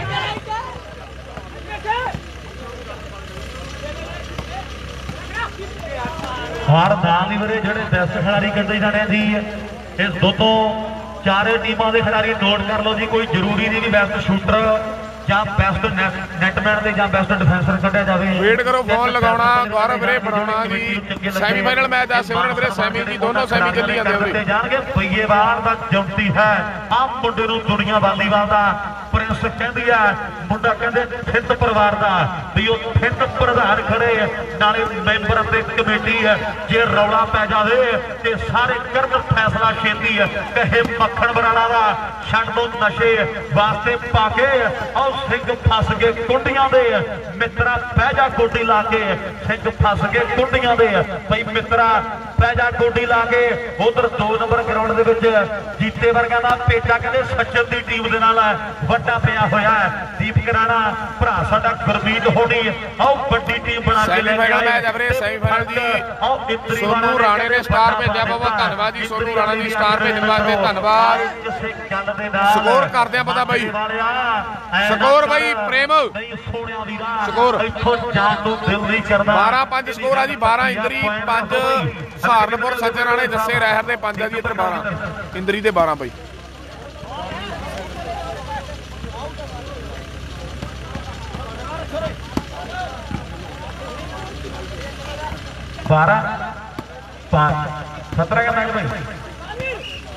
A: ਹਰ ਨਾਲ ਹੀ ਵੀਰੇ ਜਿਹੜੇ ਬੈਸਟ ਖਿਡਾਰੀ ਕੱਢੇ ਜਾਣੇ ਸੀ ਇਸ ਦੋਨੋਂ ਚਾਰੇ ਟੀਮਾਂ ਦੇ ਖਿਡਾਰੀ ਨੋਟ ਕਰ ਲਓ ਜੀ ਕੋਈ ਜ਼ਰੂਰੀ ਨਹੀਂ ਵੀ ਬੈਸਟ ਸ਼ੂਟਰ ਜਾਂ ਬੈਸਟ ਨੈਟਮੈਨ ਦੇ ਜਾਂ ਬੈਸਟ ਡਿਫੈਂਸਰ ਕੱਢਿਆ ਜਾਵੇ
B: ਵੇਟ ਕਰੋ ਫੋਨ ਲਗਾਉਣਾ ਗੌਰਵ ਵੀਰੇ ਬਣਾਉਣਾ ਜੀ ਸੈਮੀਫਾਈਨਲ ਮੈਚ ਆ ਸਿਮਰਨ ਵੀਰੇ ਸੈਮੀ ਜੀ ਦੋਨੋਂ ਸੈਮੀ ਚੱਲੀ ਜਾਂਦੇ ਵੀਰੇ
A: ਜਾਣਗੇ ਪਈਏਵਾਲ ਦਾ ਜੰਮਤੀ ਹੈ ਆ ਮੁੰਡੇ ਨੂੰ ਦੁਨੀਆ ਵਾਲੀਵਾਲ ਦਾ ਪ੍ਰਿੰਸ ਕਹਿੰਦੀ ਆ ਮੁੰਡਾ ਕਹਿੰਦੇ ਥਿੰਦ ਪਰਿਵਾਰ ਦਾ ਵੀ ਉਹ ਥਿੰਦ ਪ੍ਰਧਾਨ ਖੜੇ ਨਾਲੇ ਮੈਂਬਰ ਤੇ ਕਮੇਟੀ ਹੈ ਜੇ ਰੌਲਾ ਪੈ ਜਾਵੇ ਤੇ ਸਾਰੇ ਕਰਨ ਫੈਸਲਾ ਛੇਤੀ ਹੈ ਕਹੇ ਮੱਖਣ ਬਣਾਣਾ ਦਾ ਛੱਡ ਦੋ ਨਸ਼ੇ ਵਾਸਤੇ ਪਾ ਕੇ ਆਓ ਸਿੰਘ ਫਸ ਕੇ ਕੁੰਡੀਆਂ ਦੇ ਮਿੱਤਰਾ ਪੈ ਜਾ ਗੋਡੀ ਲਾ ਕੇ ਸਿੰਘ ਫਸ ਕੇ ਕੁੰਡੀਆਂ ਦੇ ਬਈ ਮਿੱਤਰਾ ਪੈ ਜਾ ਗੋਡੀ ਲਾ ਕੇ ਉਧਰ ਦੋ ਨੰਬਰ ਗਰਾਊਂਡ ਦੇ ਵਿੱਚ ਜੀਤੇ ਵਰਗਾ ਦਾ ਪੇਚਾ ਕਹਿੰਦੇ ਸੱਚਨ ਦੀ ਟੀਮ ਦੇ ਨਾਲ ਵੱਡਾ ਪਿਆ ਹੋਇਆ ਹੈ ਦੀਪਕ ਰਾਣਾ ਭਰਾ ਸਾਡਾ ਗੁਰਮੀਤ ਹੋਣੀ ਆਓ ਵੱਡੀ ਟੀਮ ਬਣਾ ਕੇ ਲੈ ਕੇ
B: ਆਏ ਮੈਚ ਵੀਰੇ ਸੈਮੀਫਾਈਨਲ ਜੀ ਆਓ ਇੰਦਰੀ ਸੋਨੂ ਰਾਣੇ ਨੇ ਸਟਾਰ ਭੇਜਿਆ ਬਹੁਤ ਧੰਨਵਾਦ ਜੀ ਸੋਨੂ ਰਾਣਾ ਜੀ ਸਟਾਰ ਭੇਜਣ ਵਾਸਤੇ ਧੰਨਵਾਦ
A: ਕਿਸੇ ਗੱਲ ਦੇ ਨਾਲ
B: ਸਕੋਰ ਕਰਦੇ ਆ ਪਤਾ ਬਾਈ ਸਕੋਰ ਬਾਈ ਪ੍ਰੇਮ
A: ਸੋਹਣਿਆ ਵੀਰਾ
B: ਸਕੋਰ
A: ਇੱਥੋਂ ਜਾਣ ਨੂੰ ਦਿਲ ਨਹੀਂ ਕਰਦਾ
B: ਬਾਰਾਂ ਪੰਜ ਸਕੋਰ ਆ ਜੀ ਬਾਰਾਂ ਇੰਦਰੀ ਪੰਜ ਸਹਾਰਨਪੁਰ ਸੱਜਣ ਰਾਣੇ ਜੱਸੇ ਰਹਿਰ ਦੇ ਪੰਜ ਆ ਜੀ ਇੱਧਰ ਬਾਰਾਂ ਇੰਦਰੀ ਦੇ ਬਾਰਾਂ ਬਾਈ
A: बारह पाँच सत्रह का मैच भाई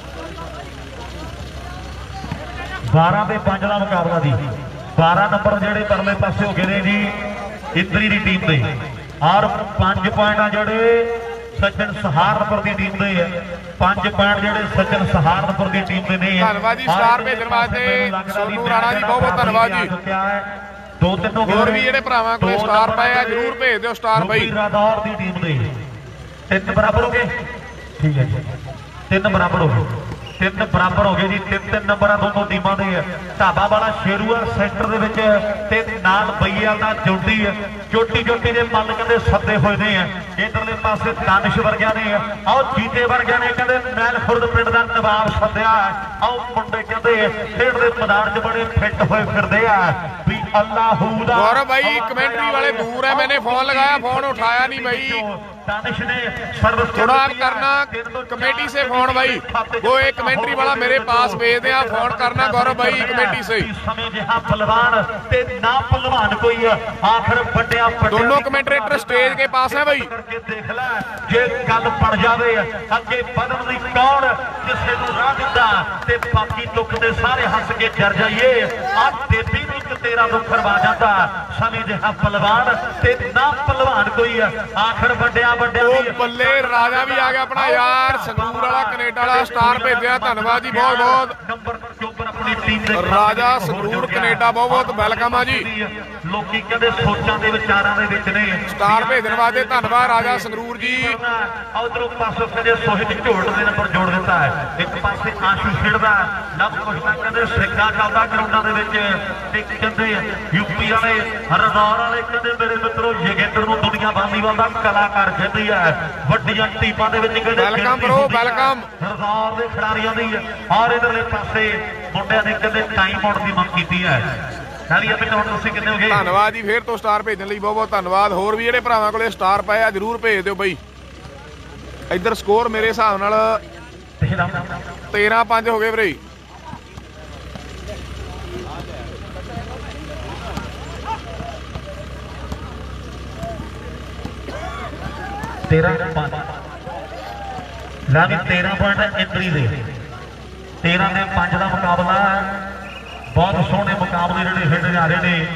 A: बारह पे पांच का मुकाबला जी बारह नंबर जेडे परले पासे हो गए जी इंदरी की टीम दे और पांच पॉइंट जेडे सचिन सहारनपुर की टीम दे पांच पॉइंट जेडे सचिन सहारनपुर की टीम दे ने
B: धन्यवाद जी स्टार भेजण वास्ते सोनू राणा जी बहुत बहुत धन्यवाद जी
A: ਦੋ ਤਿੰਨ ਹੋ ਗਏ
D: ਹੋਰ ਵੀ ਜਿਹੜੇ ਭਰਾਵਾਂ ਕੋਲੇ ਸਟਾਰ ਪਏ ਆ ਜਰੂਰ ਭੇਜ ਦਿਓ ਸਟਾਰ ਬਾਈ।
A: ਰਾਦੌਰ ਦੀ ਟੀਮ ਦੇ ਤਿੰਨ ਬਰਾਬਰ ਹੋ ਗਏ, ਠੀਕ ਹੈ ਜੀ, ਤਿੰਨ ਬਰਾਬਰ ਹੋ ਗਏ, ਤਿੰਨ ਬਰਾਬਰ ਹੋ ਗਏ ਜੀ। ਤਿੰਨ ਤਿੰਨ ਨੰਬਰਾਂ ਦੋਨੋਂ ਟੀਮਾਂ ਦੇ। ਢਾਬਾ ਵਾਲਾ ਸ਼ੇਰੂਆ ਸੈਂਟਰ ਦੇ ਵਿੱਚ ਤੇ ਨਾਲ ਬਈਆ ਦਾ ਜੋਟੀ ਚੋਟੀ ਚੋਟੀ ਦੇ ਮੱਲ ਕਹਿੰਦੇ ਸੱਦੇ ਹੋਏ ਨੇ। ਇਧਰਲੇ ਪਾਸੇ ਦਾਨਿਸ਼ ਵਰਗਿਆਂ ਨੇ, ਆਓ ਜੀਤੇ ਵਰਗਿਆਂ ਨੇ ਕਹਿੰਦੇ ਮੈਲ ਖੁਰਦ ਪਿੰਡ ਦਾ ਨਵਾਬ ਸੱਦਿਆ। ਆਓ ਮੁੰਡੇ ਕਹਿੰਦੇ ਖੇਡਦੇ ਮੈਦਾਨ 'ਚ ਬੜੇ ਫਿੱਟ ਹੋਏ ਫਿਰਦੇ ਆ ਵੀ ਅੱਲਾਹੂ ਦਾ।
D: ਗੌਰਵ भाई कमेंट्री वाले दूर है, मैंने फोन लगाया फोन उठाया नहीं भाई।
A: दानिश ने सर्विस
D: थोड़ा करना कमेटी से फोन भाई, वो एक कमेंट्री वाला मेरे पास भेज दिया, फोन करना गौरव भाई कमेटी से।
A: समय जहां पहलवान ते ना पहलवान कोई आखिर बड़िया
D: दोनों कमेंटेटर स्टेज के पास है भाई।
A: करके देख ले जे गल बन जावे अगे बदन दी कौन किसे नूं राह दिंदा ते बाकी दुख दे सारे हंस के जर जाइए। आ देवी नूं ते तेरा दुख करवा जांदा। समय जहां पहलवान ते ना पहलवान कोई आखिर बड़िया
D: ਉਹ ਬੱਲੇ ਰਾਜਾ ਵੀ ਆ ਗਿਆ ਆਪਣਾ ਯਾਰ, ਸੰਗਰੂਰ ਵਾਲਾ ਕੈਨੇਡਾ ਵਾਲਾ ਸਟਾਰ ਭੇਜਿਆ, ਧੰਨਵਾਦ ਜੀ ਬਹੁਤ ਬਹੁਤ। ਰਾਜਾ ਸੰਗਰੂਰ ਕੈਨੇਡਾ ਬਹੁਤ ਬਹੁਤ ਵੈਲਕਮ ਆ ਜੀ।
A: ਲੋਕੀ ਕਹਿੰਦੇ ਸੋਚਾਂ ਦੇ ਵਿਚਾਰਾਂ ਦੇ ਵਿੱਚ ਨੇ
D: ਸਟਾਰ ਭੇਜਣ ਵਾਸਤੇ ਧੰਨਵਾਦ ਰਾਜਾ ਸੰਗਰੂਰ ਜੀ।
A: ਉਧਰੋਂ ਪਾਸੋਂ ਕਹਿੰਦੇ ਸੋਹਿਤ ਝੋਟ ਦੇ ਨੰਬਰ ਜੋੜ ਦਿੱਤਾ ਹੈ। ਇੱਕ ਪਾਸੇ ਆਸ਼ੂ ਖੇਡਦਾ, ਲਵ ਕੁਸ਼ਤਾ ਕਹਿੰਦੇ ਸਿੱਕਾ ਚੱਲਦਾ ਗਰਾਊਂਡਾਂ ਦੇ ਵਿੱਚ। ਤੇ ਕਹਿੰਦੇ ਯੂਪੀ ਵਾਲੇ ਰਜ਼ੌਰ ਵਾਲੇ ਕਹਿੰਦੇ ਮੇਰੇ ਮਿੱਤਰੋ ਯੋਗੇਂਦਰ ਨੂੰ ਦੁਨੀਆ ਵਾਲੀਬਾਲ ਦਾ ਕਲਾਕਾਰ ਕਹਿੰਦੀ ਹੈ। ਵੱਡੀਆਂ ਟੀਮਾਂ ਦੇ ਵਿੱਚ ਕਹਿੰਦੇ
D: ਵੈਲਕਮ ਬ్రో ਵੈਲਕਮ
A: ਰਜ਼ੌਰ ਦੇ ਖਿਡਾਰੀਆਂ ਦੀ। ਔਰ ਇਧਰਲੇ ਪਾਸੇ ਮੁੰਡਿਆਂ ਨੇ ਕਹਿੰਦੇ ਟਾਈਮ ਆਊਟ ਦੀ ਮੰਗ ਕੀਤੀ ਹੈ।
D: ਧੰਨਵਾਦ ਜੀ ਫੇਰ ਤੋਂ ਸਟਾਰ ਭੇਜਣ ਲਈ ਬਹੁਤ ਬਹੁਤ ਧੰਨਵਾਦ। ਹੋਰ ਵੀ ਜਿਹੜੇ ਭਰਾਵਾਂ ਕੋਲੇ ਸਟਾਰ ਪਏ ਆ ਜਰੂਰ ਭੇਜ ਦਿਓ ਬਈ। ਇੱਧਰ ਸਕੋਰ ਮੇਰੇ ਹਿਸਾਬ ਨਾਲ ਤੇਰਾਂ ਪੰਜ ਹੋ ਗਏ ਵੀਰੇ।
A: तेरह लावी तेरह पॉइंट एंट्री दे तेरह ने पांच का मुकाबला है। बहुत सोहने मुकाबले जिहड़े खेडे जा रहे हैं।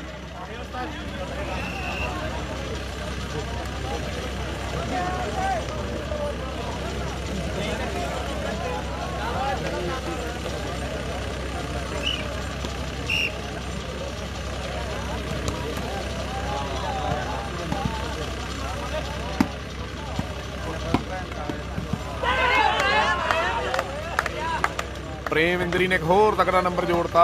D: प्रेम इंद्री ने एक होर तगड़ा नंबर जोड़ता।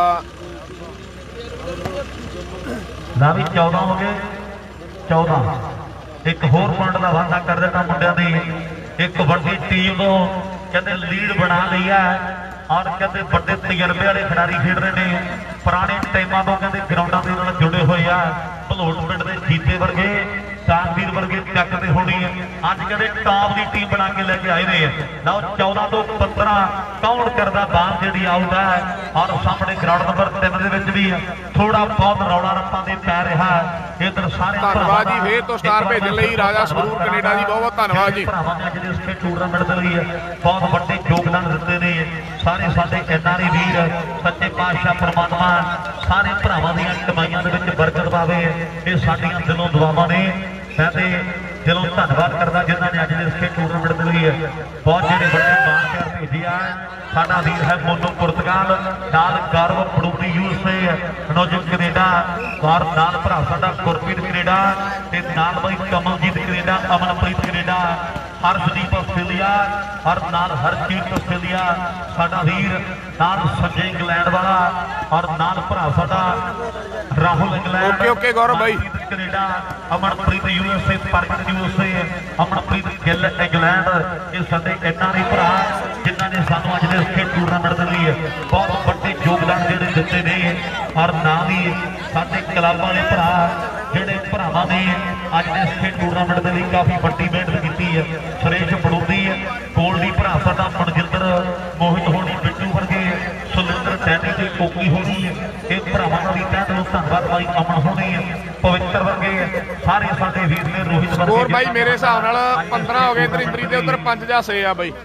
A: ना भी चौदह हो गए, चौदह एक होर पॉइंट का वादा कर देता मुंडिया ने। एक बड़ी टीम को कहते लीड बना लिया और कहते बड़े तजर्बे वाले खिडारी खेड रहे हैं। पुराने टाइमों तो कहते ग्राउंडों के नाल जुड़े हुए आ। भलोट पिंड के जीते वर्गे तानवीर वर्गे चकते होनी है। अज कहते टॉप की टीम बना के लेके आए हैं। लो चौदह तो पंद्रह कौन करता बात जी आउट है। और सामने ग्राउंड नंबर तीन भी थोड़ा बहुत रौला रप्पा दे पै रहा है। इधर सारे
D: धन्यवाद जी फिर तो स्टार भेजने लई राजा संगरूर कनेडा जी बहुत बहुत धन्यवाद जी।
A: जिस टूर्नामेंट के लिए बहुत बड़े योगदान दिते ने सारे साडे एनआरआई वीर सच्चे पातशाह परमात्मा सारे भरावां दी कमाईयां दे विच बरकत पावे। ये साडीआं दिलों दुआवां ने। मैं ते दिलों धन्यवाद करदा जिन्हां ने अज इस टूर्नामेंट के लिए बहुत जिहड़े बड़े मान प्यार भेजे आ। साडा वीर है मोनू पुर्तगाल नाल गौरव पड़ूरी यूएसए नौजवान कनेडा और नाल भरा साडा गुरप्रीत कनेडा ते नाल भाई Kamaljeet Canada Amanpreet Canada Harshdeep Australia और नाल हरजीत ऑस्ट्रेलिया साडा वीर नाल संजय इंग्लैंड वाला और नाल भरा साडा Rahul England.
D: Okay okay Gaurav भाई
A: Canada Amanpreet USA Pargat USA Amanpreet Gill England. ये साडे एनआरआई भरा जिन्हां ने सानू अज दे इस टूर्नामेंट के लिए बहुत बड़े योगदान जिहड़े दिते ने। और नाल ही साडे क्लब वाले भरा जिहड़े भरावां ने अज दे इस टूर्नामेंट के लिए काफ़ी बड़ी मेहनत की है। सुरेश बड़ूदी गोल्डी भरा साडा मनजिंदर मोहित होनी बिट्टू वर्गे सुलिंदर टैनी ते कोकी होनी ये भरावां का भी तहे दिलों धन्नवाद भाई अमन होनी पवित्र वर्गे सारे साडे वीर ने रोहित वर्गे।
D: स्कोर भाई मेरे हिसाब नाल पंद्रह हो गए इधर इंद्री दे उधर पांच जा छे आ भाई।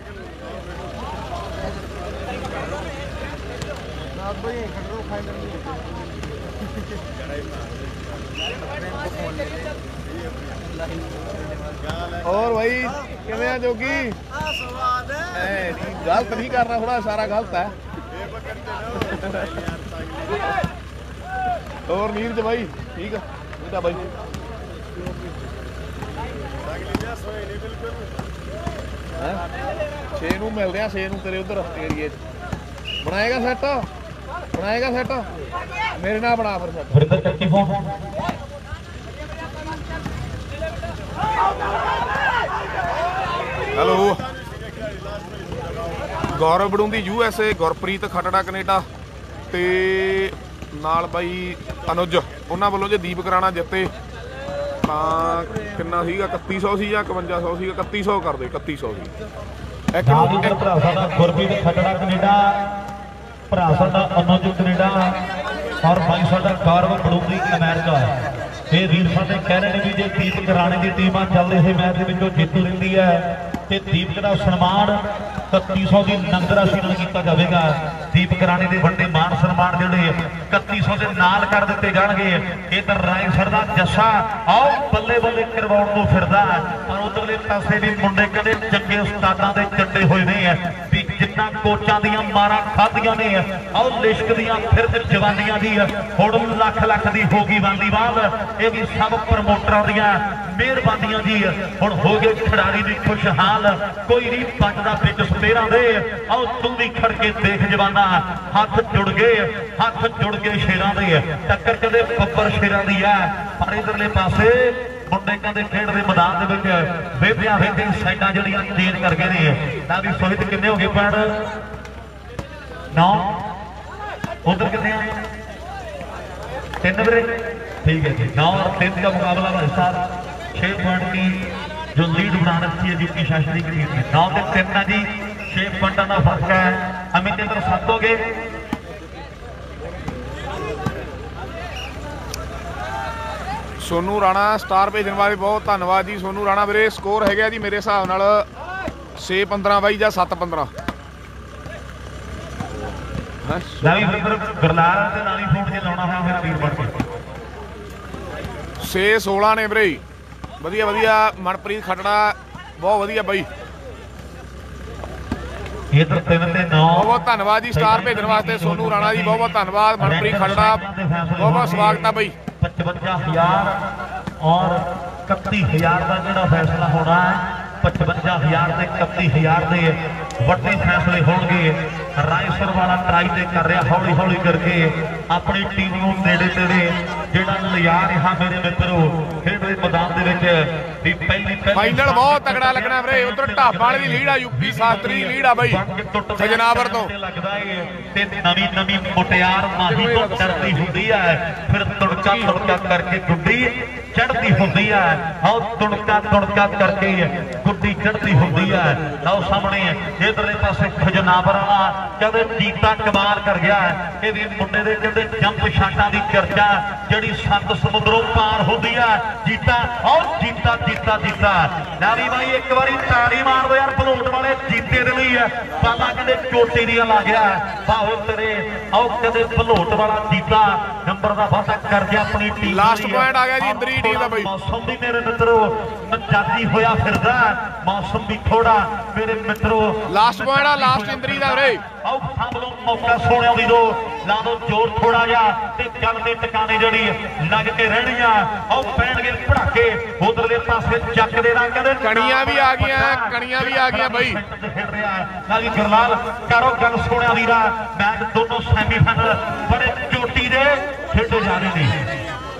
D: और भाई किवें जोगी गलत नहीं करना थोड़ा सारा गलत है। ਹੋਰ ਨੀਰਜ ਬਾਈ ਠੀਕ ਆ ਠੀਕ ਆ ਬਾਈ ਛੇ ਨੂੰ ਮਿਲਦੇ ਆ ਛੇ ਨੂੰ ਤੇਰੇ ਉਧਰ ਏਰੀਏ 'ਚ ਬਣਾਏਗਾ ਸੈੱਟ ਬਣਾਏਗਾ ਸੈੱਟ ਮੇਰੇ ਨਾਲ ਬਣਾ ਫਿਰ set
A: Varinder Chakki phone
D: hello Gaurav Barundi U S A Gurpreet Khatra Canada ਤੇ ਨਾਲ ਬਾਈ ਅਨੁਜ ਉਹਨਾਂ ਵੱਲੋਂ ਜੇ ਦੀਪ ਕਰਾਣਾ ਜਿੱਤੇ ਤਾਂ ਕਿੰਨਾ ਸੀਗਾ ਇਕੱਤੀ ਸੌ ਸੀ ਜਾਂ ਇਕਵੰਜਾ ਸੌ ਸੀਗਾ ਇਕੱਤੀ ਸੌ ਕਰਦੇ ਇਕੱਤੀ ਸੌ ਸੀ ਇੱਕ ਨੂੰ ਇੱਕ
A: ਭਰਾ ਸਾਡਾ ਗੁਰਪ੍ਰੀਤ ਖਟੜਾ ਕੈਨੇਡਾ ਭਰਾ ਸਾਡਾ ਅਨੁਜ ਕੈਨੇਡਾ ਔਰ ਭਾਈ ਸਾਡਾ ਗੌਰਵ ਬੜੂੰਦੀ ਅਮਰੀਕਾ ਇਹ ਵੀਰ ਸਾਡੇ ਕਹਿ ਰਹੇ ਨੇ ਵੀ ਜੇ ਦੀਪਕ ਰਾਣੇ ਦੀ ਟੀਮ ਆ ਚੱਲਦੇ ਹੋਏ ਮੈਚ ਦੇ ਵਿੱਚੋਂ ਜਿੱਤ ਲੈਂਦੀ ਹੈ ਤੇ ਦੀਪਕ ਦਾ ਸਨਮਾਨ ਇਕੱਤੀ ਸੌ ਦੀ ਨੰਦ ਰਾਸ਼ੀ ਨਾਲ ਕੀਤਾ ਜਾਵੇਗਾ। ਦੀਪਕ ਰਾਣੇ ਦੇ ਵੱਡੇ ਮਾਨ ਸਨਮਾਨ ਜਿਹੜੇ ਇਕੱਤੀ ਸੌ ਦੇ ਨਾਲ ਕਰ ਦਿੱਤੇ ਜਾਣਗੇ। ਇਧਰ ਰਾਏਸਰ ਦਾ ਜੱਸਾ ਆਓ ਬੱਲੇ ਬੱਲੇ ਕਰਵਾਉਣ ਨੂੰ ਫਿਰਦਾ ਪਰ ਉਧਰਲੇ ਪਾਸੇ ਵੀ ਮੁੰਡੇ ਕਹਿੰਦੇ ਚੰਗੇ ਉਸਤਾਦਾਂ ਦੇ ਚੱਡੇ ਹੋਏ ਨੇ ਵੀ ਜਿੰਨਾ ਕੋਚਾਂ ਦੀਆਂ ਮਾਰਾਂ ਖਾਧੀਆਂ ਨੇ ਆਓ ਲਿਸ਼ਕ ਦੀਆਂ ਫਿਰ ਜਵਾਨੀਆਂ ਦੀ ਹੁਣ ਲੱਖ ਲੱਖ ਦੀ ਹੋ ਗਈ ਬੰਦੀ ਬਾਤ ਇਹ ਵੀ ਸਭ ਪ੍ਰਮੋਟਰਾਂ ਦੀਆਂ ਮਿਹਰਬਾਨੀਆਂ ਜੀ ਹੁਣ ਹੋ ਗਏ ਖਿਡਾਰੀ ਦੀ ਖੁਸ਼ਹਾਲ ਕੋਈ ਨਹੀਂ ਬਚਦਾ ਵਿੱਚ ਸਪੇਰਾਂ ਦੇ ਆਓ ਤੂੰ ਵੀ ਖੜ ਕੇ ਦੇਖ ਜਵਾਨਾ ਹੱਥ ਜੁੜ ਗਏ ਹੱਥ ਜੁੜ ਗਏ ਸ਼ੇਰਾਂ ਦੇ ਟੱਕਰ ਕਦੇ ਬੱਬਰ ਸ਼ੇਰਾਂ ਦੀ ਹੈ ਪਰ ਇਧਰਲੇ ਪਾਸੇ ਮੁੰਡੇ ਕਹਿੰਦੇ ਖੇਡ ਦੇ ਮੈਦਾਨ ਦੇ ਵਿੱਚ ਵੇਧਿਆਂ ਵੇਧੇ ਸਾਈਡਾਂ ਜਿਹੜੀਆਂ ਚੇਂਜ ਕਰ ਗਏ ਨੇ ਤਾਂ ਵੀ ਸੋਹਿਤ ਕਿੰਨੇ ਹੋ ਗਏ ਪੈਣ ਨੌ ਉਧਰ ਕਿੰਨੇ ਆ ਤਿੰਨ ਵੀਰੇ ठीक है जी नौ और तीन का मुकाबला भाई साहब छह पॉइंट की जो लीड बना रखी है यूपी शासनिक टीम में नौ से तीन का जी छह पॉइंटा का फर्क है अमित इधर सत्त हो गए
D: सोनू राणा स्टार भेजने वाले बहुत धन्यवाद जी सोनू राणा मेरे स्कोर है जी मेरे हिसाब नाल छे पंद्रह बाई या सत्त पंद्रह छे सोलह ने ਵੀਰੇ ਵਧੀਆ ਵਧੀਆ ਮਨਪ੍ਰੀਤ ਖਟੜਾ ਬਹੁਤ ਵਧੀਆ ਬਾਈ
A: ਇਧਰ ਤਿੰਨ ਤੇ ਨੌ
D: ਬਹੁਤ ਬਹੁਤ ਧੰਨਵਾਦ ਜੀ ਸਟਾਰ ਭੇਜਣ ਵਾਸਤੇ ਸੋਨੂ ਰਾਣਾ ਜੀ ਬਹੁਤ ਬਹੁਤ ਧੰਨਵਾਦ ਮਨਪ੍ਰੀਤ ਖਟੜਾ ਬਹੁਤ ਬਹੁਤ ਸਵਾਗਤ ਆ ਬਾਈ
A: ਪਚਵੰਜਾ ਹਜ਼ਾਰ ਔਰ ਇਕੱਤੀ ਹਜ਼ਾਰ ਦਾ ਜਿਹੜਾ ਫੈਸਲਾ ਹੋਣਾ ਹੈ पचवंजा हजार से इकती हजार के ਵੱਡੇ फैसले होंगे रायसर वाला ट्राई से कर रहा हौली हौली करके अपनी टीम को नेड़े तेड़े जेड़ा लिया रहा मेरे मित्रों खेड दे मैदान दे विच भी पहली
D: फाइनल बहुत तगड़ा लगना वीरे उधर ढाबा वाली लीड आ यूपी शास्त्री दी लीड आ बाई सजनावर तो
A: लगदा है ते नवी नवी मुटियार माही तो डरती हुंदी है फिर तुड़का तुड़का करके गुड्डी चढ़ती हुंदी है आओ तुड़का तुड़का करके गुड्डी चढ़ती हुंदी है आओ सामने इधरले पासे खजनावर वाला कहते जीता कमाल कर गया है ये मुंडे दे कहते जंप शाटां दी चर्चा जिहड़ी सत समुद्रों पार हुंदी है जीता और जीता जीता जीता नारी भाई एक बारी ताड़ी मार दो यार भलोट वाले जीते दे लई है पाला कहते चोटी दी ला गया भावे तेरे आओ कहते भलोट वाला जीता नंबर दा वादा कर गया अपनी टीम
D: लास्ट पॉइंट आ गया जी इंद्री टीम दा भाई
A: मौसम भी मेरे मित्रों मजाजी होया फिरदा मौसम भी थोड़ा मेरे मित्रों
D: लास्ट पॉइंट आ लास्ट इंद्री दा रे
A: आओ सामने मौका सोने दी दो ला दो जोर थोड़ा जा ते गल दे टकाने जड़ी लग के रहनियां आओ पैणगे पड़ाके उधरले पासे चक दे ना कहंदे
D: कणियां भी आ गईयां कणियां भी आ गईयां भाई
A: खेड रहा है लागी गरलाल करो गल सोने वीरा मैच दोनों सेमीफाइनल बड़े चोटी दे खेडे जा रहे ने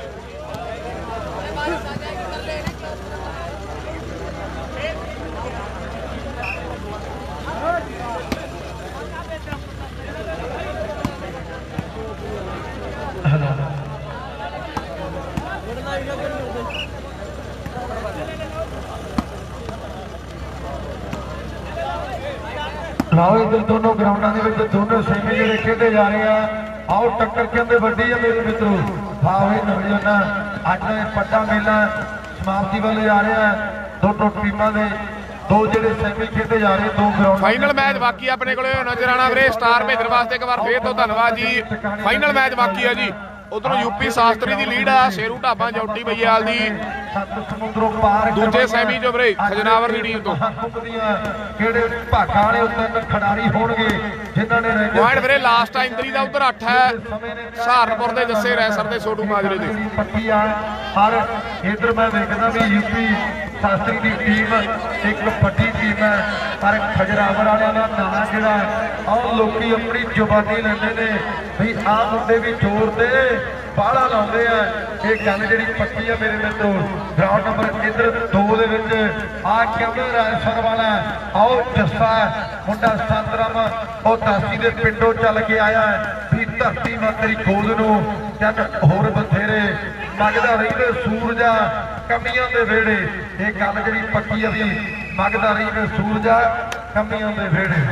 C: लाओ इधर दोनों ग्राउंडों के दोनों सेमी जो खेले जा रहे हैं आओ टक्कर कहते वड्डी है मेरे मित्रों भावे नौजवाना अज पट्टा मेला समाप्ति वाले जा रहे हैं दोनों टीमों के दो जो सेमी खेले जा रहे हैं दो ग्राउंड
D: फाइनल मैच बाकी अपने को नजर आना वीरे स्टार भेजने वास्ते एक बार फिर तो धन्यवाद जी फाइनल मैच बाकी है जी उधरों यूपी शास्त्री की लीड है शेरू ढाबा जौटी भईयाल की
C: ਸੱਤ ਸਮੁੰਦਰੋਂ ਪਾਰ
D: ਦੂਜੇ ਸੈਮੀ ਚੋਂ ਵੀਰੇ ਖਜਨਾਵਰ ਦੀ ਟੀਮ ਤੋਂ
C: ਦੀਆਂ ਕਿਹੜੇ ਭਾਗਾਂ ਵਾਲੇ ਉੱਤੇ ਖਿਡਾਰੀ ਹੋਣਗੇ ਜਿਨ੍ਹਾਂ ਨੇ
D: ਪੁਆਇੰਟ ਵੀਰੇ ਲਾਸਟ ਟਾਈਮ ਤਰੀ ਦਾ ਉਧਰ ਅੱਠ ਹੈ ਸਹਾਰਨਪੁਰ ਦੇ ਜੱਸੇ ਰੈਸਰ ਦੇ ਛੋਟੂ ਮਾਜਰੇ ਦੇ
C: ਪੱਕੀ ਆ। ਔਰ ਇਧਰ ਮੈਂ ਵੇਖਦਾ ਵੀ ਯੂਪੀ ਸ਼ਾਸਤਰੀ ਦੀ ਟੀਮ ਇੱਕ ਵੱਡੀ ਟੀਮ ਹੈ ਪਰ ਖਜਰਾਵਰ ਵਾਲਿਆਂ ਦਾ ਨਾਂ ਜਿਹੜਾ ਆਹ ਲੋਕੀ ਆਪਣੀ ਜ਼ੁਬਾਨੀ ਲੈਂਦੇ ਨੇ ਵੀ ਆਹ ਮੁੰਡੇ ਵੀ ਜ਼ੋਰ ਤੇ ਬਾਹਲਾ ਲਾਉਂਦੇ ਆ। ਇਹ ਗੱਲ ਜਿਹੜੀ ਪੱਕੀ ਆ ਮੇਰੇ ਮਿੱਤਰੋ। ਗਰਾਊਂਡ ਨੰਬਰ ਇਧਰ ਦੋ ਦੇ ਵਿੱਚ ਆ ਕਹਿੰਦੇ ਰਾਜਸਥਾਨ ਵਾਲਾ ਆਓ ਜੱਸਾ ਮੁੰਡਾ ਸੰਤਰਾਮ ਉਹ ਦਾਸੀ ਦੇ ਪਿੰਡੋਂ ਚੱਲ ਕੇ ਆਇਆ ਵੀ ਧਰਤੀ ਮਾਂ ਤੇਰੀ ਗੋਦ ਨੂੰ ਜਦ ਹੋਰ ਬਥੇਰੇ ਮਗਦਾ ਰਹਿੰਦੇ ਸੂਰਜਾ ਕਮੀਆਂ ਦੇ ਵੇੜੇ। ਇਹ ਗੱਲ ਜਿਹੜੀ ਪੱਕੀ ਆ ਵੀ ਮਗਦਾ ਰਹਿੰਦੇ ਸੂਰਜਾ ਕਮੀਆਂ ਦੇ ਵੇੜੇ।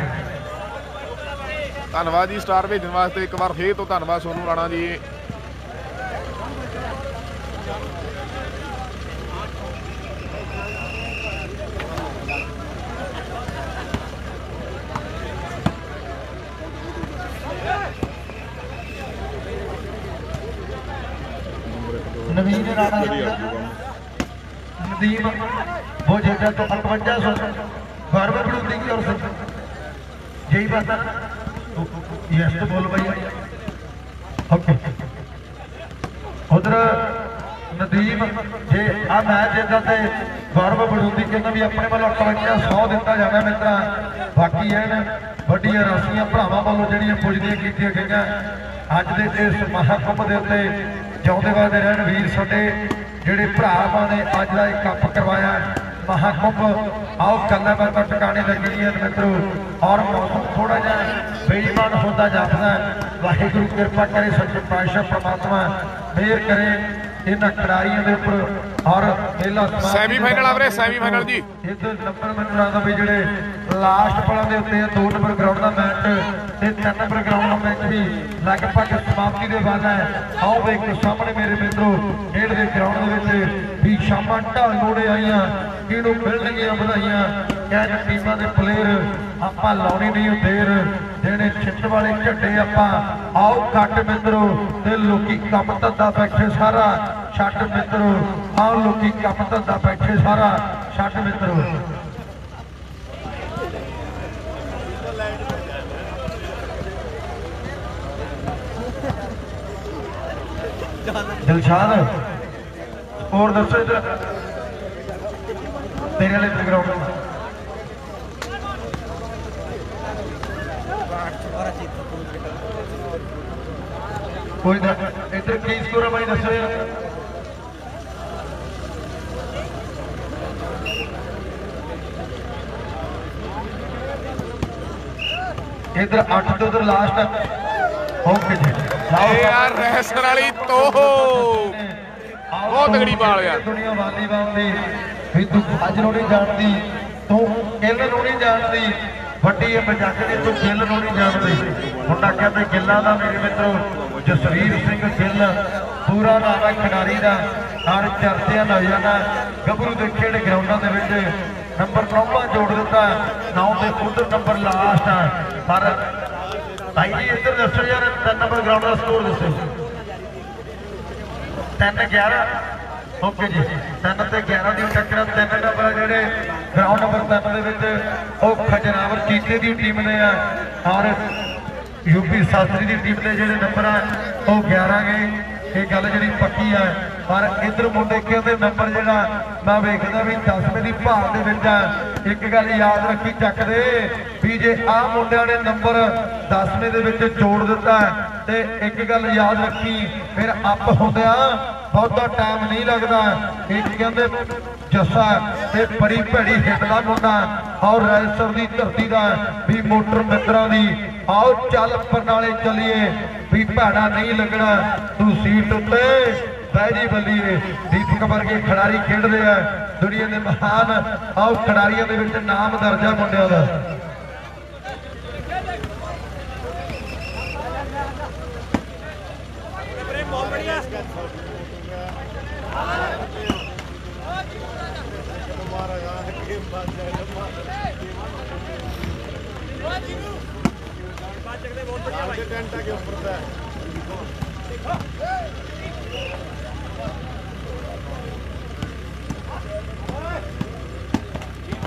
D: ਧੰਨਵਾਦ ਜੀ ਸਟਾਰ ਭੇਜਣ ਵਾਸਤੇ ਇੱਕ ਵਾਰ ਫੇਰ ਤੋਂ ਧੰਨਵਾਦ ਸੋਨੂ ਰਾਣਾ ਜੀ।
C: नवीन राणा नदीम वो जेठा तो अठवंजा सौ गौरव बढ़ोतरी की ओर से यही बात है। यस तो बोल भाई ओके। उधर नदीम जे आ मैच जिदा ते गौरव बढ़ोतरी कहना भी अपने वालों अठवंजा सौ दिता जाना मित्रा। बाकी है वड्डियां राशियां भरावां वालों जिहड़ियां पुजदियां कीतियां गईयां अज दे इस महाकुंभ दे उत्ते जिउंदे वादे रहण वीर साडे जिहड़े भरावां ने अज दा कप करवाया महाकुंभ। आओ गल्लां बातां टिकाणे लगियां मित्रों और मौसम थोड़ा जिहा बेईमान होंदा जापदा। वाहिगुरू किरपा करे सच्चे पातशाह परमात्मा मेहर करे इन्हां खिडारियां दे उपर और मेला
D: सैमीफाइनल आ वीरे सैमीफाइनल जी
C: इधर नंबर मैनूं लगदा भी जिहड़े लास्ट पड़ां दे उत्ते दो नंबर ग्राउंड दा मैच ते तीन नंबर ग्राउंड दा मैच भी लगभग समाप्ति दे वाला है। आओ वेखो सामने मेरे मित्रों खेड दे ग्राउंड दे विच भी शामां ढाल लोड़े आईयां किहनूं मिलणगीਆਂ ਵਧਾਈਆਂ कैन टीमां दे प्लेयर आपां लाउणी नहीं देर जेने छिट वाले झंडे आपां आओ घट मित्रों ते लोकी काम धंधा बैठे सारा छट मित्रों आओ लोकी काम धंधा बैठे सारा छट मित्रों। दिलशाद और दसो इधर तेरे वाले ग्राउंड कोई इधर की स्कोर है भाई दसो यार। इधर अठ तो उधर लास्ट ओके जी
D: यार रहसर वाली तो बहुत तगड़ी बाल यार।
C: दुनिया वालीबाल दी भी तू अज नूं नहीं जानदी तू किल नूं नहीं जानदी वड्डी मजाक दी तू किल नूं नहीं जानदी। मुंडा कहते गिल्लां दा मेरे मित्रों जसवीर सिंह गिल पूरा नाम है खिडारी का और चर्चिया नौजाना गभरू के खेड ग्राउंडों के नंबर नौवां जोड़ दिता नौ के उधर नंबर लास्ट है पर भाई जी इधर दसो यार तीन नंबर ग्राउंड का स्कोर दसो तीन ग्यारह ओके जी तीन ते ग्यारह की टक्कर तीन नंबर जोड़े ग्राउंड नंबर तीन के खजरावर चीते की टीम ने और यूपी शास्त्री की टीम के जोड़े नंबर है वो ग्यारह गए ये गल जी पक्की है। पर इधर मुंडे कहते नंबर जोड़ा मैं वेखदा भी दसवें की भाल के एक गल याद रखी चक दे भी जे आ मुंडिया ने नंबर दसवें के जोड़ दिता तो एक गल याद रखी फिर अप होंदिया बहुता टाइम नहीं लगता। एक कहते जस्सा ते बड़ी भैड़ी हिट का मुंडा और रायसर की धरती का भी मोटर मित्रों की आओ चल परनाले चलीए भी भैड़ा नहीं लगना तू सीट उत्ते बैजी बल्लीए। दीपक वर्गे खिडारी खेडते हैं दुनिया के महान आओ खिडारियों के नाम दर्ज है मुंडिया का।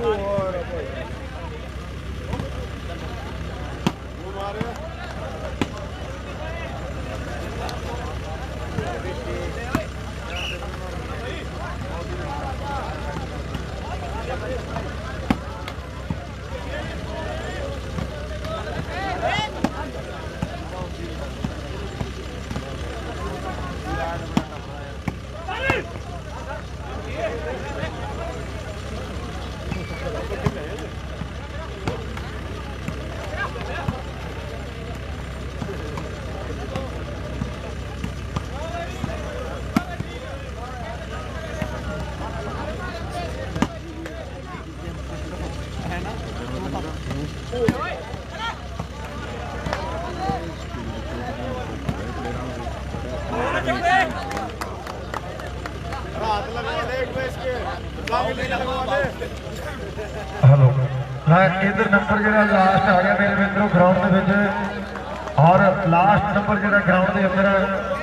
C: हेलो इधर नंबर जो लास्ट आ गया मेरे मित्रों ग्राउंड के और लास्ट नंबर जो ग्राउंड के अंदर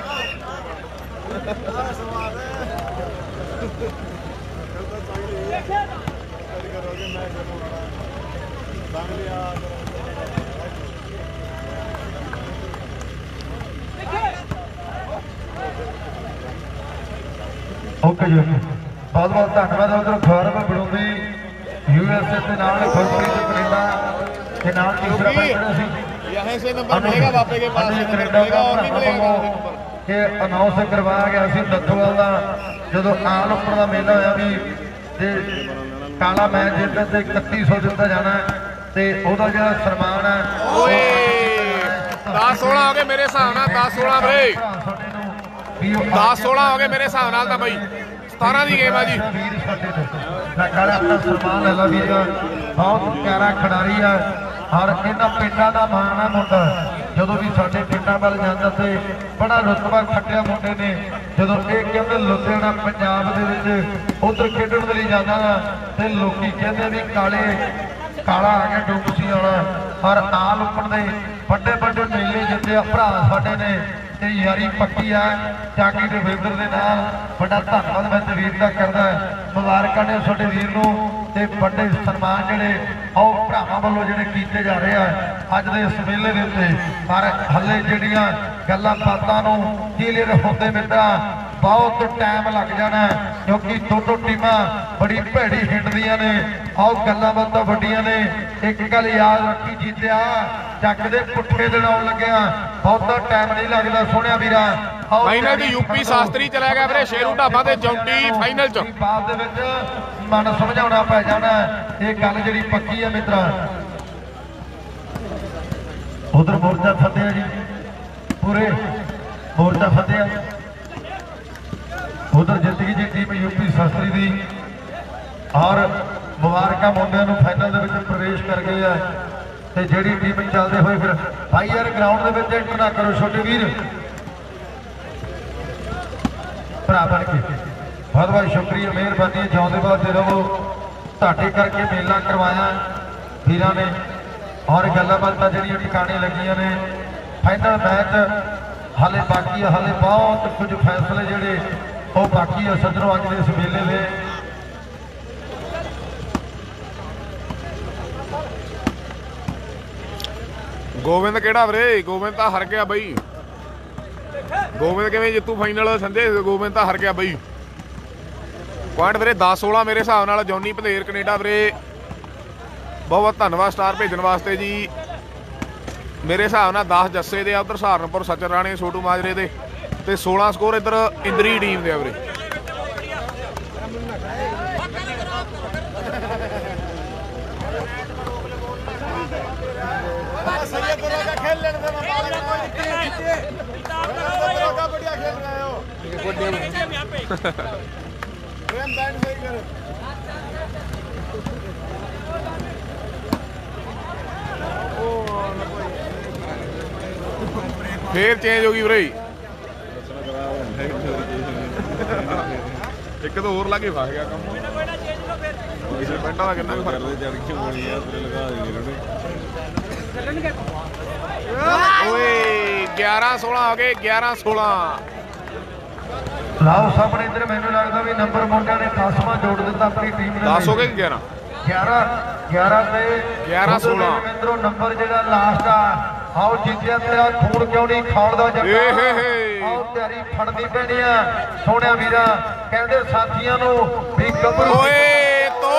C: ओके जी बहुत बहुत धन्यवाद उधर गौरव बड़ोदी यूएसए के नाल गुरप्रीत कनेडा के नाल तीसरा पकड़ा सी
D: यहीं से नंबर मिलेगा वापे के पास से नंबर मिलेगा और नहीं मिलेगा
C: कि अनाउंस करवाया गया सी दत्तोवाल का जो आल उपर का मेला होया भी ते काला मैच जितने ते इकतीस सौ दिता जाना ते ओदा जिहड़ा सन्मान है
D: ओए दस सोलह हो गए मेरे हिसाब नाल दस सोलह वीरे दस सोलह हो गए मेरे हिसाब नाल तां बई सतारह की गेम है जी
C: अपना सलमान है वीर बहुत प्यारा खिडारी है और इन्होंने पिंडा का मान है मुंडा जो भी साडे पिंडा वाल जाता तो बड़ा रुतबा खटिया मुंडे ने जो ये कहते लुधियाना पंजाब के उधर खेडण के लिए जाना तो लोग कहते भी काले काला आ गया डुबसी वाला और आल उपर के बड़े बड़े मेले जिते भरा साडे ने यारी पक्की है जागी के वीर के नाल बड़ा धन्यवाद मैं तो वीर का करदा मुबारक ने साडे वीर नूं ते बड़े सन्मान जिहड़े और भरावां वालों जिहड़े कीते जा रहे हैं अज दे इस मेले दे उत्ते पर हले जिहड़ियां गल्लां बातां नूं क्लीयर होंदे मित्रा बहुत टाइम लग जाना क्योंकि दोनों टीमां बड़ी भैड़ी हिंडदियां ने और गल्लां बातां वड्डियां ने एक गल याद रखी जीतिया जग दे पुट्ठे दिन आउण लग्या बहुता टाइम नहीं लगता सोहणिया वीरा
D: फाइनल च यूपी शास्त्री चला गया वीरे शेरू ढाबा ते जौंटी फाइनल च
C: बात दे विच मन समझाउणा पै जाना ये गल जिहड़ी पक्की है मित्रा उधर मोर्चा फतेह जी पूरे मोर्चा फतेह उधर जित गई जी टीम यूपी शास्त्री की और मुबारक मुंडिया नूं फाइनल दे विच प्रवेश कर गए है ते जिहड़ी टीम चलते हुए फिर भाई यार ग्राउंड दे विच एंटर ना करो छोटे वीर भरा बन के बहुत बहुत शुक्रिया मेहरबानी जिउंदे वादे रहो तुहाडे करके मेला करवाया वीरां ने और गल्लां बातां जिहड़ियां ठिकाने लगियां ने फाइनल मैच हाले बाकी है हाले बहुत कुछ फैसले जिहड़े वो बाकी है सज्जनों अज के इस मेले में
D: गोविंद केड़ा वीरे गोविंद तो हर गया बई गोविंद किवें जितू फाइनल संजय गोविंद तो हर गया बई पॉइंट वीरे दस सोलह मेरे हिसाब नाल जॉनी भदेर कनेडा वीरे बहुत बहुत धन्यवाद स्टार भेजने वास्ते जी मेरे हिसाब नाल दस जस्से दे उधर सहारनपुर सचन राणे छोटू माजरे दे ते सोलह स्कोर इधर इंदरी टीम दे वीरे फिर चेंज होगी वीरे एक तो होर लागे फस गया काम पेंटा का कितना भी फर्क ग्यारह सोलह हो गए ग्यारह सोलह
C: लाओ सामने इधर मैनू लगता भी नंबर मुंडा ने दसवां जोड़ दिता अपनी टीम ने
D: दस हो गए ग्यारह
C: ग्यारह ग्यारह पे
D: ग्यारह सोलह
C: मित्रों नंबर जो लास्ट आ आओ जीतिया तेरा खून क्यों नहीं खालदा जग्गा आओ तैयारी फड़नी पैनी है सोहणिया वीरा कहते साथियों नूं भी गभरू
D: ओए तो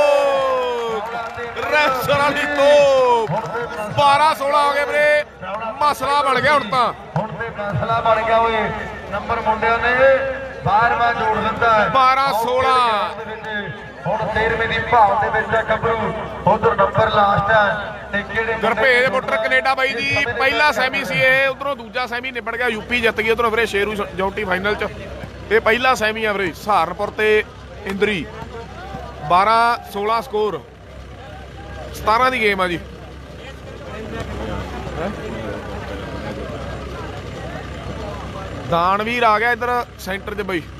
D: रैसर वाली तो बारह सोलह हो गए ਵੀਰੇ मसला बन गया हुण तां
C: हुण ते मसला बन गया ओए नंबर मुंडिया ने बारहवां जोड़ दिता है
D: बारह सोलह
C: ਹੁਣ तेरहवीं ਦੀ ਭਾਵ ਦੇ ਵਿੱਚ ਹੈ ਗੱਭਰੂ ਉਧਰ ਨੰਬਰ ਲਾਸਟ ਹੈ ਤੇ ਕਿਹੜੇ
D: ਗੁਰਭੇਜ ਬੁੱਟਰ ਕੈਨੇਡਾ ਬਾਈ ਜੀ ਪਹਿਲਾ ਸੈਮੀ ਸੀ ਇਹ ਉਧਰੋਂ ਦੂਜਾ ਸੈਮੀ ਨਿਬੜ ਗਿਆ ਯੂਪੀ ਜਿੱਤ ਗਈ ਉਧਰੋਂ ਵੀਰੇ ਸ਼ੇਰੂ ਜੌਂਟੀ ਫਾਈਨਲ ਚ ਇਹ ਪਹਿਲਾ ਸੈਮੀ ਆ ਵੀਰੇ ਸਹਾਰਨਪੁਰ ਤੇ ਇੰਦਰੀ ਬਾਰਾਂ ਸੋਲ੍ਹਾਂ ਸਕੋਰ ਸਤਾਰਾਂ ਦੀ ਗੇਮ ਆ ਜੀ ਦਾਨਵੀਰ ਆ ਗਿਆ ਇੱਧਰ ਸੈਂਟਰ 'ਚ ਬਈ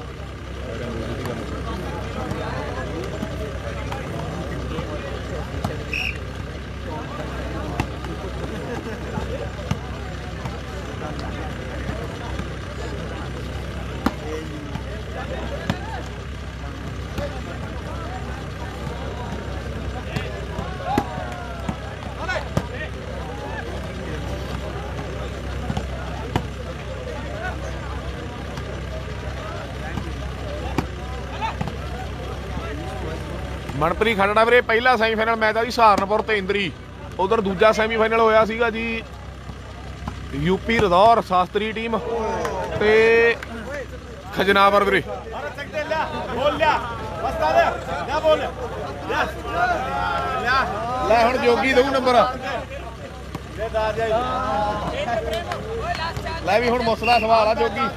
D: ਮਨਪ੍ਰੀਤ ਖੱਟੜਾ ਵੀਰੇ ਪਹਿਲਾ ਸੈਮੀਫਾਈਨਲ ਮੈਚ ਆ ਜੀ ਸਹਾਰਨਪੁਰ ਤੇ ਇੰਦਰੀ ਉਧਰ ਦੂਜਾ ਸੈਮੀਫਾਈਨਲ ਹੋਇਆ ਸੀਗਾ ਜੀ ਯੂਪੀ ਰਦੌਰ ਸ਼ਾਸਤਰੀ ਟੀਮ ਤੇ ਖਜਨਾਵਰ ਵੀਰੇ ਲੈ ਹੁਣ ਜੋਗੀ ਦਊ ਨੰਬਰ ਲੈ ਵੀ ਹੁਣ ਮੁਸਲਾ ਸਵਾਲ ਆ ਜੋਗੀ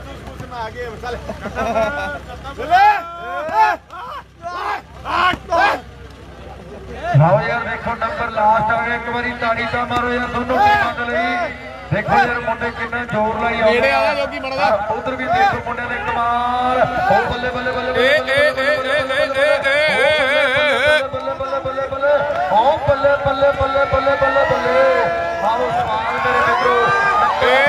C: आओ यार देखो नंबर लास्ट आ गया एक बारी ताड़ी ता मारो यार दोनों टीमां दे लई देखो यार मुंडे कितना जोर लाई आ
D: नेड़े आ जा जोगी मड़ा
C: उधर भी देखो मुंडे ने कमाल ओ बल्ले बल्ले बल्ले
D: ए ए ए ए ए
C: बल्ले बल्ले बल्ले बल्ले ओ बल्ले बल्ले बल्ले बल्ले बल्ले बल्ले आओ सवाल मेरे मित्रों
D: ए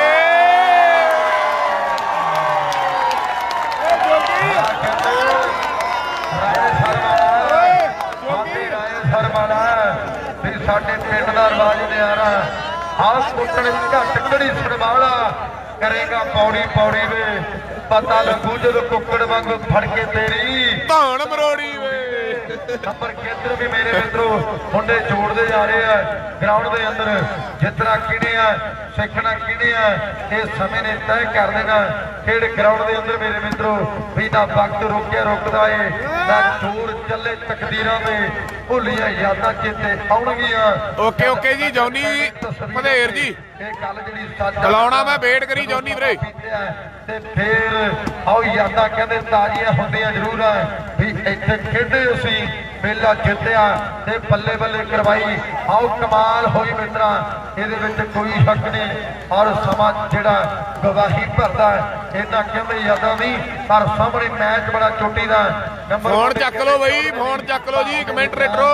C: ਸਾਡੇ ਪਿੰਡ ਦਾ ਰਵਾਜ ਨਿਆਰਾ ਆਸ ਕੁੱਟਣ ਘੱਟ ਘੜੀ ਸਰਵਾਲਾ ਕਰੇਗਾ ਪੌੜੀ ਪੌੜੀ ਵੇ ਪਤਾ ਲੱਗੂ ਜਦੋਂ ਕੁੱਕੜ ਵਾਂਗੂ ਫੜ ਕੇ ਤੇਰੀ
D: ਧੌਣ ਮਰੋੜੀ ਵੇ
C: ਨੰਬਰ ਕੇਂਦਰ ਵੀ ਮੇਰੇ ਮਿੱਤਰੋ ਮੁੰਡੇ ਜੋੜਦੇ ਜਾ ਰਹੇ ਆ ਗਰਾਊਂਡ ਦੇ ਅੰਦਰ ਜਿੱਤਣਾ ਕਿਹਨੇ ਆ ਸਿੱਖਣਾ ਕਿਹਨੇ ਆ ਇਹ ਸਮੇਂ ਨੇ ਤੈਅ ਕਰ ਦੇਣਾ ਖੇਡ ਗਰਾਊਂਡ ਦੇ ਅੰਦਰ ਮੇਰੇ ਮਿੱਤਰੋ ਵੀ ਨਾ ਵਕਤ ਰੋਕਿਆ ਰੁਕਦਾ ਏ ਨਾ ਜੋਰ ਚੱਲੇ ਤਕਦੀਰਾਂ ਦੇ ਭੁੱਲੀਆਂ ਯਾਦਾਂ ਚੇਤੇ ਆਉਣਗੀਆਂ
D: ਓਕੇ ਓਕੇ ਜੀ ਜੌਨੀ ਭਦੇਰ ਜੀ
C: ਇਹ ਗੱਲ ਜਿਹੜੀ ਸੱਚ
D: ਬੁਲਾਉਣਾ ਮੈਂ ਵੇਟ ਕਰੀ ਜੌਨੀ ਵੀਰੇ
C: ਤੇ ਫੇਰ ਆਓ ਯਾਦਾਂ ਕਹਿੰਦੇ ਤਾਜ਼ੀਆਂ ਹੁੰਦੀਆਂ ਜ਼ਰੂਰ ਆ ਵੀ ਇੱਥੇ ਖੇਡੇ ਅਸੀਂ ਮੇਲਾ ਜਿੱਤਿਆ ਤੇ ਬੱਲੇ ਬੱਲੇ ਕਰਵਾਈ ਆਓ ਕਮਾਲ ਹੋਈ ਮਿੱਤਰਾ ਇਹਦੇ ਵਿੱਚ ਕੋਈ ਸ਼ੱਕ ਨਹੀਂ ਔਰ ਸਮਾਂ ਜਿਹੜਾ ਗਵਾਹੀ ਭਰਦਾ ਇਹਨਾਂ ਕਹਿੰਦੇ ਯਾਦਾਂ ਨਹੀਂ ਪਰ ਸਾਹਮਣੇ ਮੈਚ ਬੜਾ ਚੋਟੀ ਦਾ ਨੰਬਰ
D: ਫੋਨ ਚੱਕ ਲਓ ਬਈ ਫੋਨ ਚੱਕ ਲਓ ਜੀ ਕਮੈਂਟਰੇਟਰੋ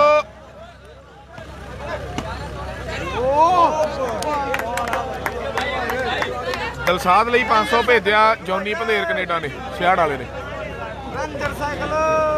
D: ਦਿਲਸਾਦ ਲਈ ਪੰਜ ਸੌ ਭੇਜਿਆ ਜੌਨੀ ਭਦੇਰ ਕੈਨੇਡਾ ਨੇ ਸਿਆੜ ਵਾਲੇ ਨੇ ਰੰਜਰ ਸਾਈਕਲ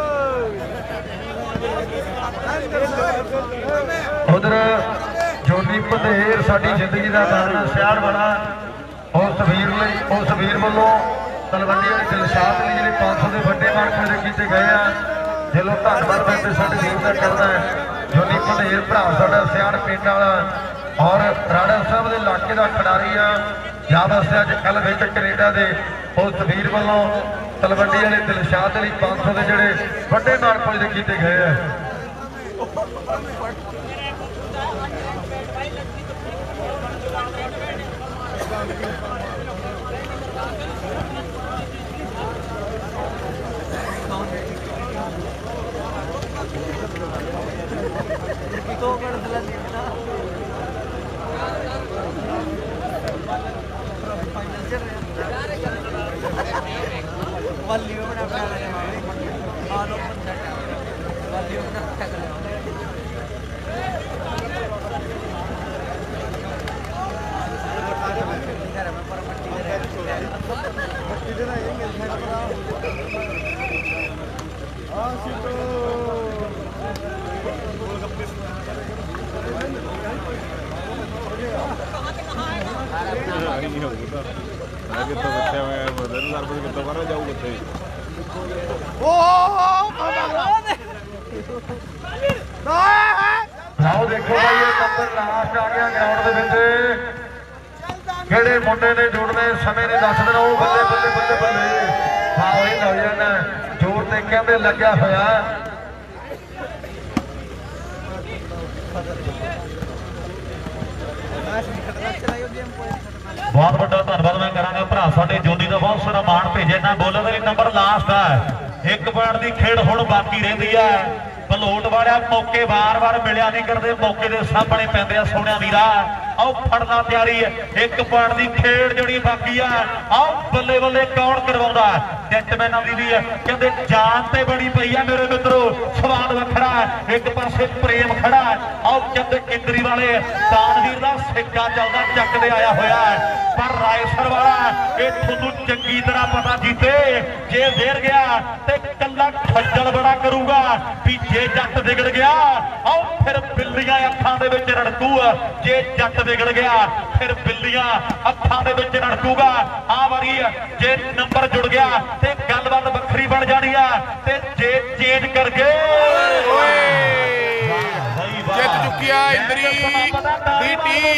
C: ਉਧਰ ਜੋਨੀ ਭਦੇਰ ਸਾਡੀ ਜ਼ਿੰਦਗੀ ਦਾ ਗਾਣਾ ਸਿਆੜ ਵਾਲਾ ਉਸ ਵੀਰ ਲਈ ਉਸ ਵੀਰ ਵੱਲੋਂ ਤਲਵੰਡੀ ਵਾਲੇ ਦਿਲਸ਼ਾਦ ਲਈ ਜਿਹੜੇ ਪੰਜ ਸੌ ਦੇ ਵੱਡੇ ਮਾਰਕ ਮੇਰੇ ਕੀਤੇ ਗਏ ਆ ਦਿਲੋਂ ਧੰਨਵਾਦ ਕਰਦੇ ਸਾਡੇ ਵੀਰ ਦਾ ਕਰਦਾ ਜੋਨੀ ਭਦੇਰ ਭਰਾ ਸਾਡਾ ਸਿਆੜ ਪਿੰਡ ਵਾਲਾ ਔਰ ਰਾੜਾ ਸਾਹਿਬ ਦੇ ਇਲਾਕੇ ਦਾ ਖਿਡਾਰੀ ਆ ਯਾਦ ਅਸਿਆ ਅੱਜ ਕੱਲ ਵਿੱਚ ਕੈਨੇਡਾ ਦੇ ਉਸ ਵੀਰ ਵੱਲੋਂ ਤਲਵੰਡੀ ਵਾਲੇ ਦਿਲਸ਼ਾਦ ਲਈ ਪੰਜ ਸੌ ਦੇ ਜਿਹੜੇ ਵੱਡੇ ਮਾਰਕ ਮੇਰੇ ਕੀਤੇ ਗਏ ਆ
B: ਹੀ ਨਹੀਂ ਹੋਊਗਾ ਮੈਂ ਕਿੱਥੋਂ ਬੱਚਿਆ ਮੈਂ ਬਦਲ ਸਰਵਿਸ ਕਿੱਥੋਂ ਕਰਾਂ ਜਾਊ ਕਿੱਥੇ
C: ਲਓ ਦੇਖੋ ਭਾਈ ਇਹ ਨੰਬਰ ਲਾਸਟ ਆ ਗਿਆ ਗਰਾਊਂਡ ਦੇ ਵਿੱਚ ਕਿਹੜੇ ਮੁੰਡੇ ਨੇ ਜੁੜਨੇ ਸਮੇਂ ਨੇ ਦੱਸ ਦੇਣਾ ਉਹ ਬੱਲੇ ਬੱਲੇ ਬੱਲੇ ਬੱਲੇ ਹਾਂ ਉਹੀ ਨੌਜਵਾਨ ਜੋਰ ਤੇ ਕਹਿੰਦੇ ਲੱਗਿਆ ਹੋਇਆ
A: ਬਹੁਤ ਵੱਡਾ ਧੰਨਵਾਦ ਮੈਂ ਕਰਾਂਗਾ ਭਰਾ ਸਾਡੇ ਜੋਨੀ ਦਾ ਬਹੁਤ ਸਾਰਾ ਮਾਣ ਭੇਜਿਆ ਨਾ ਬੋਲਰ ਦੇ ਨੰਬਰ ਲਾਸਟ ਹੈ ਇੱਕ ਪੁਆਇੰਟ ਦੀ ਖੇਡ ਹੁਣ ਬਾਕੀ ਰਹਿੰਦੀ ਹੈ ਬਲੋਟ ਵਾਲਿਆ ਮੌਕੇ ਵਾਰ-ਵਾਰ ਮਿਲਿਆ ਨਹੀਂ ਕਰਦੇ ਮੌਕੇ ਦੇ ਸਾਹਮਣੇ ਪੈਂਦੇ ਆ ਸੋਹਣਿਆ ਵੀਰਾ ਆਓ ਫੜਨਾ ਤਿਆਰੀ ਹੈ ਇੱਕ ਪੁਆਇੰਟ ਦੀ ਖੇਡ ਜਿਹੜੀ ਬਾਕੀ ਆ ਆਓ ਬੱਲੇ ਬੱਲੇ ਕੌਣ ਕਰਵਾਉਂਦਾ ਜੈਟਮੈਨਾਂ ਦੀ ਵੀ ਹੈ ਕਹਿੰਦੇ ਜਾਨ ਤੇ ਬੜੀ ਪਈ ਆ ਮੇਰੇ ਮਿੱਤਰੋ ਸਵਾਦ ਵੱਖਰਾ ਇੱਕ ਪਾਸੇ ਪ੍ਰੇਮ ਖੜਾ ਆਓ ਕਹਿੰਦੇ ਕਿੰਦਰੀ ਵਾਲੇ ਤਾਨਵੀਰ ਦਾ ਸਿੱਕਾ ਚੱਲਦਾ ਚੱਕਦੇ ਆਇਆ ਹੋਇਆ ਪਰ ਰਾਏਸਰ ਵਾਲਾ ਇਹ ਤੁਹਾਨੂੰ ਚੰਗੀ ਤਰ੍ਹਾਂ ਪਤਾ ਜੀਤੇ ਜੇ ਦੇਰ ਗਿਆ ਤੇ ਕੱਲਾ ਖੱਜਲ ਬੜਾ ਕਰੂਗਾ ਵੀ ਜੇ ਜੱਟ ਵਿਗੜ ਗਿਆ ਆਓ ਫਿਰ ਬਿੱਲੀਆਂ ਅੱਖਾਂ ਦੇ ਵਿੱਚ ਰੜਕੂ ਜੇ ਜੱਟ ਵਿਗੜ ਗਿਆ ਫਿਰ ਬਿੱਲੀਆਂ ਅੱਖਾਂ ਦੇ ਵਿੱਚ ਰੜਕੂਗਾ ਆ ਵਾਰੀ ਜੇ ਨੰਬਰ ਜੁੜ ਗਿਆ ਤੇ ਗੱਲਬਾਤ ਵੱਖਰੀ ਬਣ ਜਾਣੀ ਆ ਤੇ ਜੇ ਚੇਂਜ ਕਰ ਗਏ
D: ਜਿੱਤ ਚੁੱਕਿਆ ਇੰਦਰੀ ਦੀ ਟੀਮ।